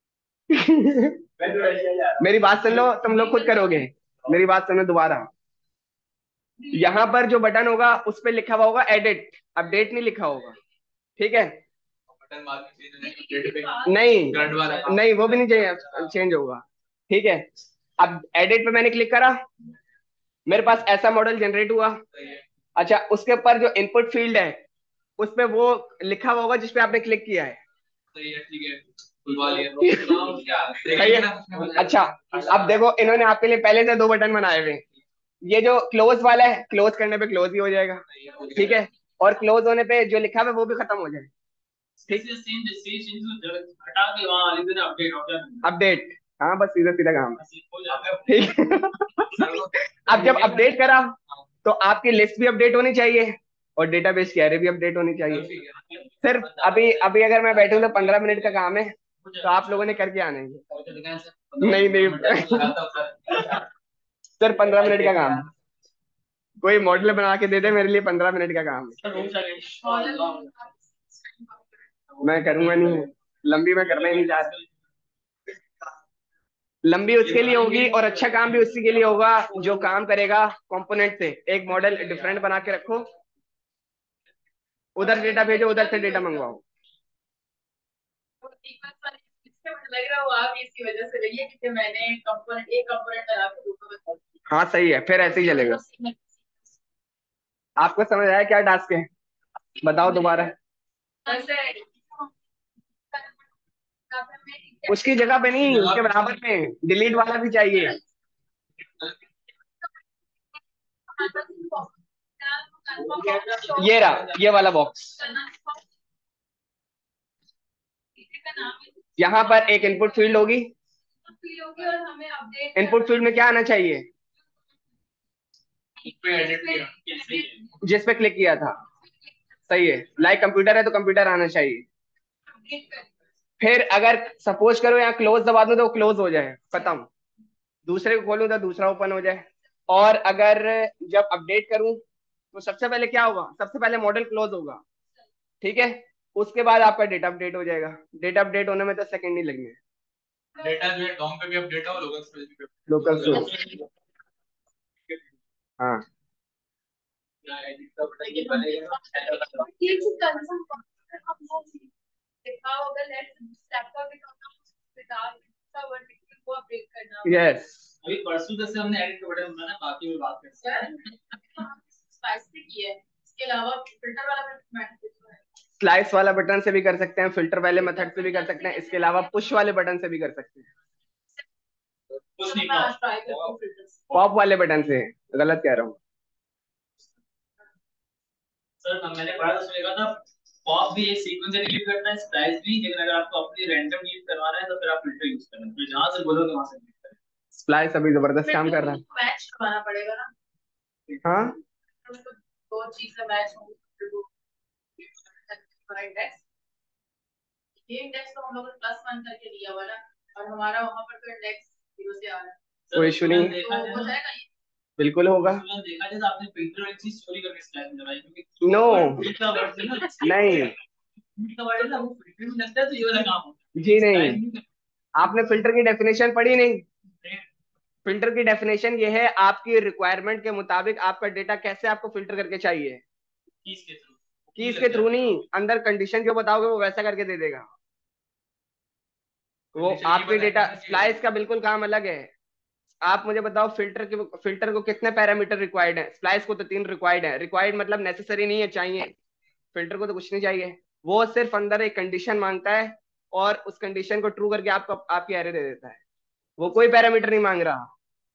मेरी बात सुन लो, तुम लोग खुद करोगे, मेरी बात सुनो दोबारा। यहाँ पर जो बटन होगा उस पर लिखा हुआ होगा एडिट, अपडेट नहीं लिखा होगा, ठीक है। नहीं नहीं, वो भी नहीं चेंज होगा, ठीक है। अब एडिट पे मैंने क्लिक करा, मेरे पास ऐसा मॉडल जनरेट हुआ। अच्छा, उसके ऊपर जो इनपुट फील्ड है उस पे वो लिखा हुआ होगा जिस पे आपने क्लिक किया है। सही है, ठीक है, खुलवा लिया। सही है। अच्छा, अब देखो इन्होंने आपके लिए पहले से दो बटन बनाए हुए हैं। ये जो क्लोज वाला है, क्लोज करने पे क्लोज ही हो जाएगा, ठीक है, और क्लोज होने पे जो लिखा हुआ है वो भी खत्म हो जाए, ठीक। अपडेट, हाँ बस सीधा सीधा काम, ठीक है। अब जब अपडेट करा तो आपकी लिस्ट भी अपडेट होनी चाहिए और डेटाबेस की एरे भी अपडेट होनी चाहिए। सिर्फ अभी अभी अगर मैं बैठूं तो 15 मिनट का काम है, तो आप लोगों ने करके आने हैं। नहीं नहीं, सिर्फ 15 मिनट का काम, कोई मॉडल बना के दे दे मेरे लिए, 15 मिनट का काम है। मैं करूंगा नहीं, लंबी मैं करना ही नहीं चाह रहा। लंबी उसके लिए होगी और अच्छा काम भी उसी के लिए होगा जो काम करेगा कंपोनेंट से। एक मॉडल डिफरेंट बना के रखो, उधर डेटा भेजो, उधर से डेटा मंगवाओ। मुझे लग रहा है वो आप इसकी वजह से रही है कि मैंने कंपोनेंट एक कंपोनेंट लगा के दूसरा बता हाँ सही है, फिर ऐसे ही चलेगा। दिया। आपको समझ आया क्या टास्क है? बताओ दोबारा। वैसे उसकी जगह पे नहीं, उसके बराबर में डिलीट वाला भी चाहिए। ये रहा, ये वाला बॉक्स। यहाँ पर एक इनपुट फील्ड होगी। और हमें अपडेट इनपुट फील्ड में क्या आना चाहिए? जिस पे क्लिक किया था। सही है, लाइक कंप्यूटर है तो कंप्यूटर आना चाहिए। फिर अगर सपोज करो यहाँ क्लोज दबा दूं तो क्लोज हो जाए, खत्म। दूसरे को खोलूं तो दूसरा ओपन हो जाए। और अगर जब अपडेट करूं तो सबसे पहले क्या होगा? सबसे पहले मॉडल क्लोज होगा, ठीक है। उसके बाद आपका डेटा अपडेट हो जाएगा। डेटा अपडेट होने में तो सेकंड नहीं लगने। डेटा जो है डॉम पे भी अपडेट हो, लोकल स्टोरेज पे लोकल स्टोरेज। हाँ ये चीज कंसर्न देखा होगा। लेट्स स्टेप का भी विदाउट का वर्ड को अपडेट करना। यस। अभी परसों जैसे हमने एडिट के बटन बनाया, बाकी में बात करते हैं। स्पाइसी की है, इसके अलावा फिल्टर वाला मैसेज है। स्लाइस वाला बटन से भी कर सकते हैं, फिल्टर वाले मेथड से भी कर सकते हैं, इसके अलावा पुश वाले बटन से भी कर सकते हैं। कुछ नहीं, पॉप वाले बटन से। गलत कह रहा हूँ सर। मैंने पढ़ा था, उसमें लिखा था पॉप भी एक सीक्वेंस से डिलीट करता है, स्लाइस भी, लेकिन अगर आपको अपनी रैंडम डिलीट करवाना है तो फिर आप फिल्टर यूज करें, तो जहां से बोलोगे वहां से डिलीट करें। स्लाइस अभी जबरदस्त काम कर रहा है। मैच करवाना पड़ेगा ना। हाँ दो चीजें मैच होंगी। ये इंडेक्स तो हम लोगों ने +1 करके दिया हुआ ना, और हमारा वहां पर तो इंडेक्स 0 से आ रहा है। कोई इशू नहीं, तो हो जाएगा ये। बिल्कुल होगा। देखा जाए तो आपने फिल्टर वाली चीज चोरी करके स्लाइस में लगाई, क्योंकि नो फिल्टर का वर्ड है ना, नहीं फिल्टर का वर्ड है ना, वो फिल्टर में लगता है तो ये वाला काम होता जी है। नहीं, आपने फिल्टर की डेफिनेशन पढ़ी नहीं। फिल्टर की डेफिनेशन ये है, आपकी रिक्वायरमेंट के मुताबिक आपका डेटा कैसे आपको फिल्टर करके चाहिए। कीज के थ्रू, कीज के थ्रू नहीं, अंदर कंडीशन जो बताओगे वो वैसा करके दे देगा। वो आपके डेटा स्लाइस का बिल्कुल काम अलग है। आप मुझे बताओ, फिल्टर को कितने पैरामीटर रिक्वायर्ड है? स्प्लाइस को तो 3 रिक्वायर्ड है। रिक्वायर्ड मतलब नेसेसरी नहीं है, चाहिए। फिल्टर को तो कुछ नहीं चाहिए, वो सिर्फ अंदर एक कंडीशन मांगता है और उस कंडीशन को ट्रू करके आपको आपकी एरर दे देता है। वो कोई पैरामीटर नहीं मांग रहा।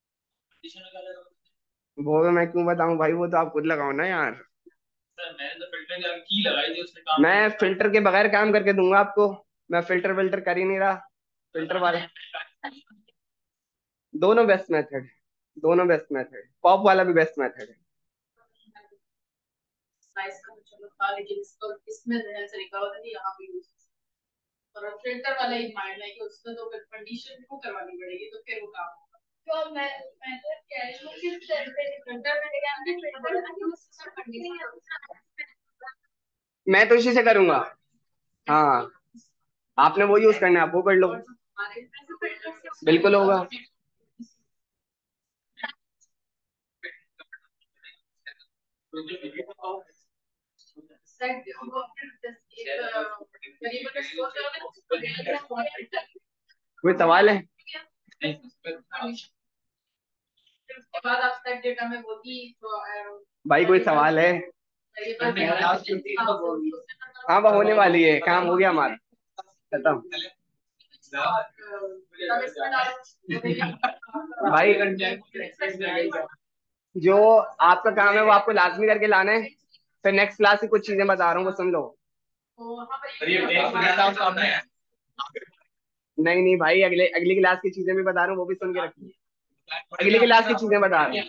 वो मैं क्यों बताऊं भाई, वो तो आप खुद लगाओ ना यार। सर मैंने तो फिल्टर की की लगाई थी, उसने काम मैं फिल्टर के बगैर काम करके दूंगा आपको। मैं फिल्टर कर ही नहीं रहा। फिल्टर वाला दोनों बेस्ट मेथड, दोनों बेस्ट मेथड। पॉप वाला भी बेस्ट मेथड है। स्लाइस का तो चलो था, लेकिन इसको इसमें नया तरीका होता है यहाँ पे यूज। और फिल्टर वाला ही माइंड है कि उसमें तो फिर कंडीशन को करवानी पड़ेगी, तो फिर वो काम होगा। तो मैं तो कह रही हूँ कि फिल्टर में क्या है, फिल्टर ना कि उसमें कंडीशन। मैं तो इसी से करूंगा। हाँ आपने वो यूज करना है, आप वो कर लो। बिल्कुल होगा। कोई सवाल है? उसके बाद आप सेट डेटा में होती तो भाई कोई सवाल है? हाँ वो होने वाली है, काम हो गया हमारा, खत्म। भाई जो आपका काम है वो आपको लाजमी करके लाना है। फिर नेक्स्ट क्लास की कुछ चीजें बता रहा हूँ, वो सुन लो। नहीं नहीं भाई, अगले अगली क्लास की चीजें भी बता रहा हूँ, वो भी सुन के रखिए। अगली क्लास की चीजें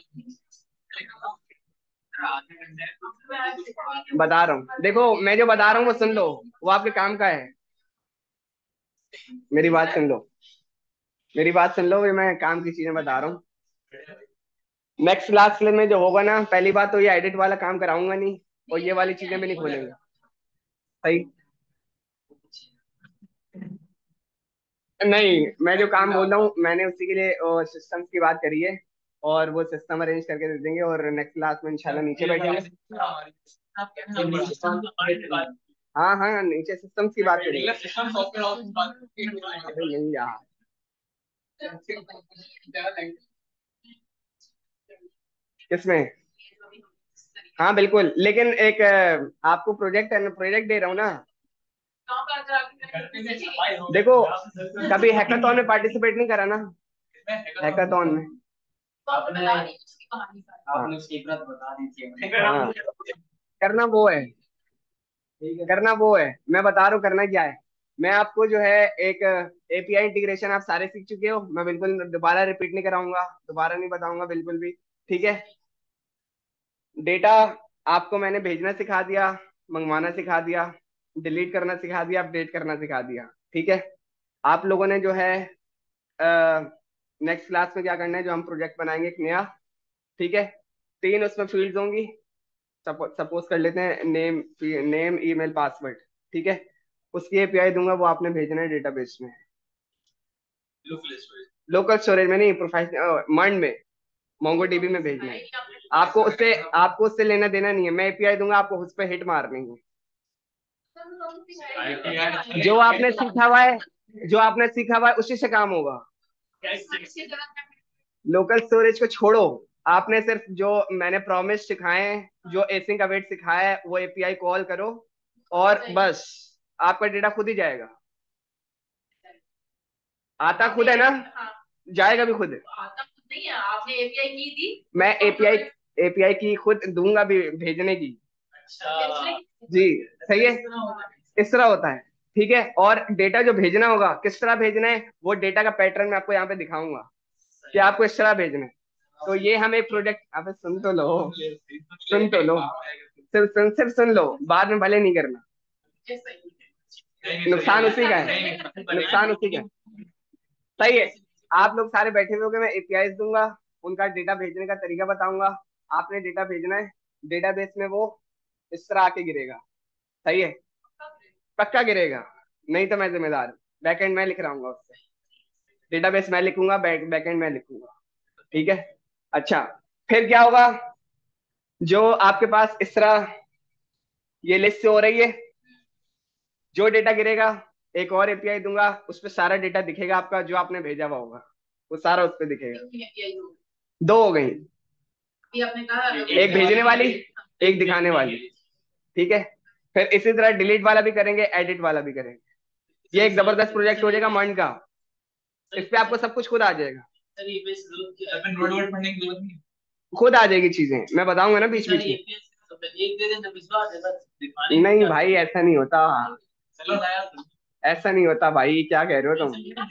बता रहा हूँ। देखो मैं जो बता रहा हूँ वो सुन लो, वो आपके काम का है। मेरी बात सुन लो, मेरी बात सुन लो, ये मैं काम की चीजें बता रहा हूँ। नेक्स्ट क्लास में जो होगा ना, पहली बात तो ये एडिट वाला काम कराऊंगा नहीं, और ये वाली चीजें भी नहीं खोलेंगे। सही नहीं, मैं जो काम बोल रहा हूँ मैंने उसी के लिए सिस्टम्स की बात करी है, और वो सिस्टम अरेंज करके दे देंगे, और नेक्स्ट क्लास में इंशाल्लाह नीचे बैठेंगे। हाँ हाँ, नीचे सिस्टम की बात करेंगे। सिस्टम सॉफ्टवेयर हाउस बात अरे नहीं यार, किसमें? हाँ बिल्कुल, लेकिन एक आपको प्रोजेक्ट दे रहा हूँ ना। देखो, कभी हैकाथॉन में पार्टिसिपेट नहीं करा ना, हैकाथॉन में। आपने हाँ उसकी इबरत बता दी थी। हाँ, करना वो है, करना वो है, मैं बता रहा हूँ करना क्या है। मैं आपको जो है एक एपीआई इंटीग्रेशन आप सारे सीख चुके हो, मैं बिल्कुल दोबारा रिपीट नहीं कराऊंगा, दोबारा नहीं बताऊंगा बिल्कुल भी। ठीक है, डेटा आपको मैंने भेजना सिखा दिया, मंगवाना सिखा दिया, डिलीट करना सिखा दिया, अपडेट करना सिखा दिया। ठीक है, आप लोगों ने जो है नेक्स्ट क्लास में क्या करना है, जो हम प्रोजेक्ट बनाएंगे एक नया। ठीक है, 3 उसमें फील्ड्स होंगी। सपोज कर लेते हैं नेम ईमेल पासवर्ड। ठीक है, उसकी एपीआई दूंगा, वो आपने भेजना है डेटाबेस में, लोकल स्टोरेज में नहीं, प्रोफेशनल मंड में, मोंगोडीबी में भेजना है। आपको उससे लेना देना नहीं है, मैं एपीआई दूंगा, आपको उस पर हिट मारनी है। जो आपने सीखा हुआ है, जो आपने सीखा हुआ है उसी से काम होगा। लोकल स्टोरेज को छोड़ो, आपने सिर्फ जो मैंने प्रॉमिस सिखाए हैं, जो एसिंक अवेट सिखाया है, वो एपीआई कॉल करो और बस आपका डेटा खुद ही जाएगा। आता खुद है ना, जाएगा भी खुद। नहीं है, आपने एपीआई की थी। मैं एपीआई एपीआई की खुद दूंगा भी, भेजने की। जी, सही है, इस तरह होता है। ठीक है, और डेटा जो भेजना होगा किस तरह भेजना है, वो डेटा का पैटर्न मैं आपको यहाँ पे दिखाऊंगा कि आपको इस तरह भेजना है। तो ये हम एक प्रोजेक्ट, अबे सुन तो लो, सुन तो लो, सिर्फ सुन लो, बाद में भले नहीं करना, नुकसान उसी का है, नुकसान उसी का है। सही है, आप लोग सारे बैठे हुए होंगे, मैं एपीआई दूंगा, उनका डेटा भेजने का तरीका बताऊंगा, आपने डेटा भेजना है, डेटाबेस में वो इस तरह आके गिरेगा। सही है, पक्का गिरेगा, नहीं तो मैं जिम्मेदार हूँ, बैकएंड मैं लिख रहा हूँ उससे, डेटाबेस मैं लिखूंगा, बैकएंड मैं लिखूंगा। ठीक है, अच्छा, फिर क्या होगा, जो आपके पास इस तरह ये लिस्ट से हो रही है, जो डेटा गिरेगा, एक और एपीआई दूंगा, उस पर सारा डेटा दिखेगा आपका, जो आपने भेजा हुआ होगा वो सारा उस पर दिखेगा। 2 हो गई, आपने कहा एक भेजने वाली, एक दिखाने वाली। ठीक है, फिर इसी तरह डिलीट वाला भी करेंगे, एडिट वाला भी करेंगे। ये एक जबरदस्त प्रोजेक्ट हो जाएगा मंड का, इस पे आपको सब कुछ खुद आ जाएगा, खुद आ जाएगी चीजें, मैं बताऊंगा ना बीच बीच में। नहीं भाई, ऐसा नहीं होता, ऐसा नहीं होता भाई, क्या कह रहे हो तुम?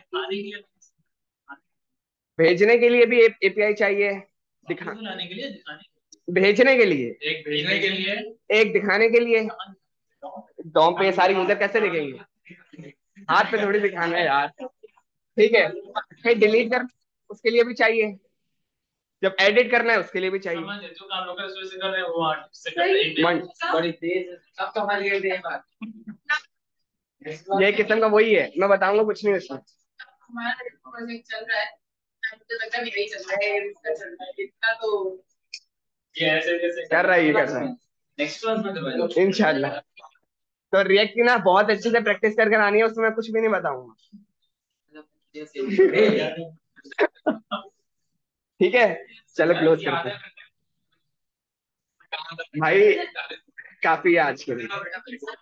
भेजने के लिए भी एपीआई चाहिए, दिखा भेजने के लिए, एक भेजने के लिए, एक दिखाने के लिए। डॉम पे ये सारी यूजर कैसे दिखेंगे, हाथ पे थोड़ी दिखाना है यार। ठीक है, फिर डिलीट कर, उसके लिए भी चाहिए, जब एडिट करना है उसके लिए भी चाहिए। जो काम लोकल से कर रहे हैं वो आर्टिस्ट से कर रहे हैं। बड़ी तेज, अब तो हमारी ये बात, ये किस्म का वही है, मैं बताऊंगा कुछ नहीं उसमें। हमारा प्रोजेक्ट चल रहा है, मुझे लगा नहीं यही चल रहा है, इसका चल रहा है इतना तो। ये ऐसे जैसे कर रहा है, ये कर रहा है, नेक्स्ट क्लास में तो इंशाल्लाह। तो रिएक्ट की ना बहुत अच्छे से प्रैक्टिस करके आनी है, उसमें कुछ भी नहीं बताऊंगा। ठीक है, चलो क्लोज करते हैं भाई, काफी है आज के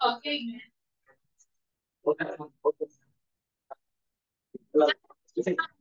लिए।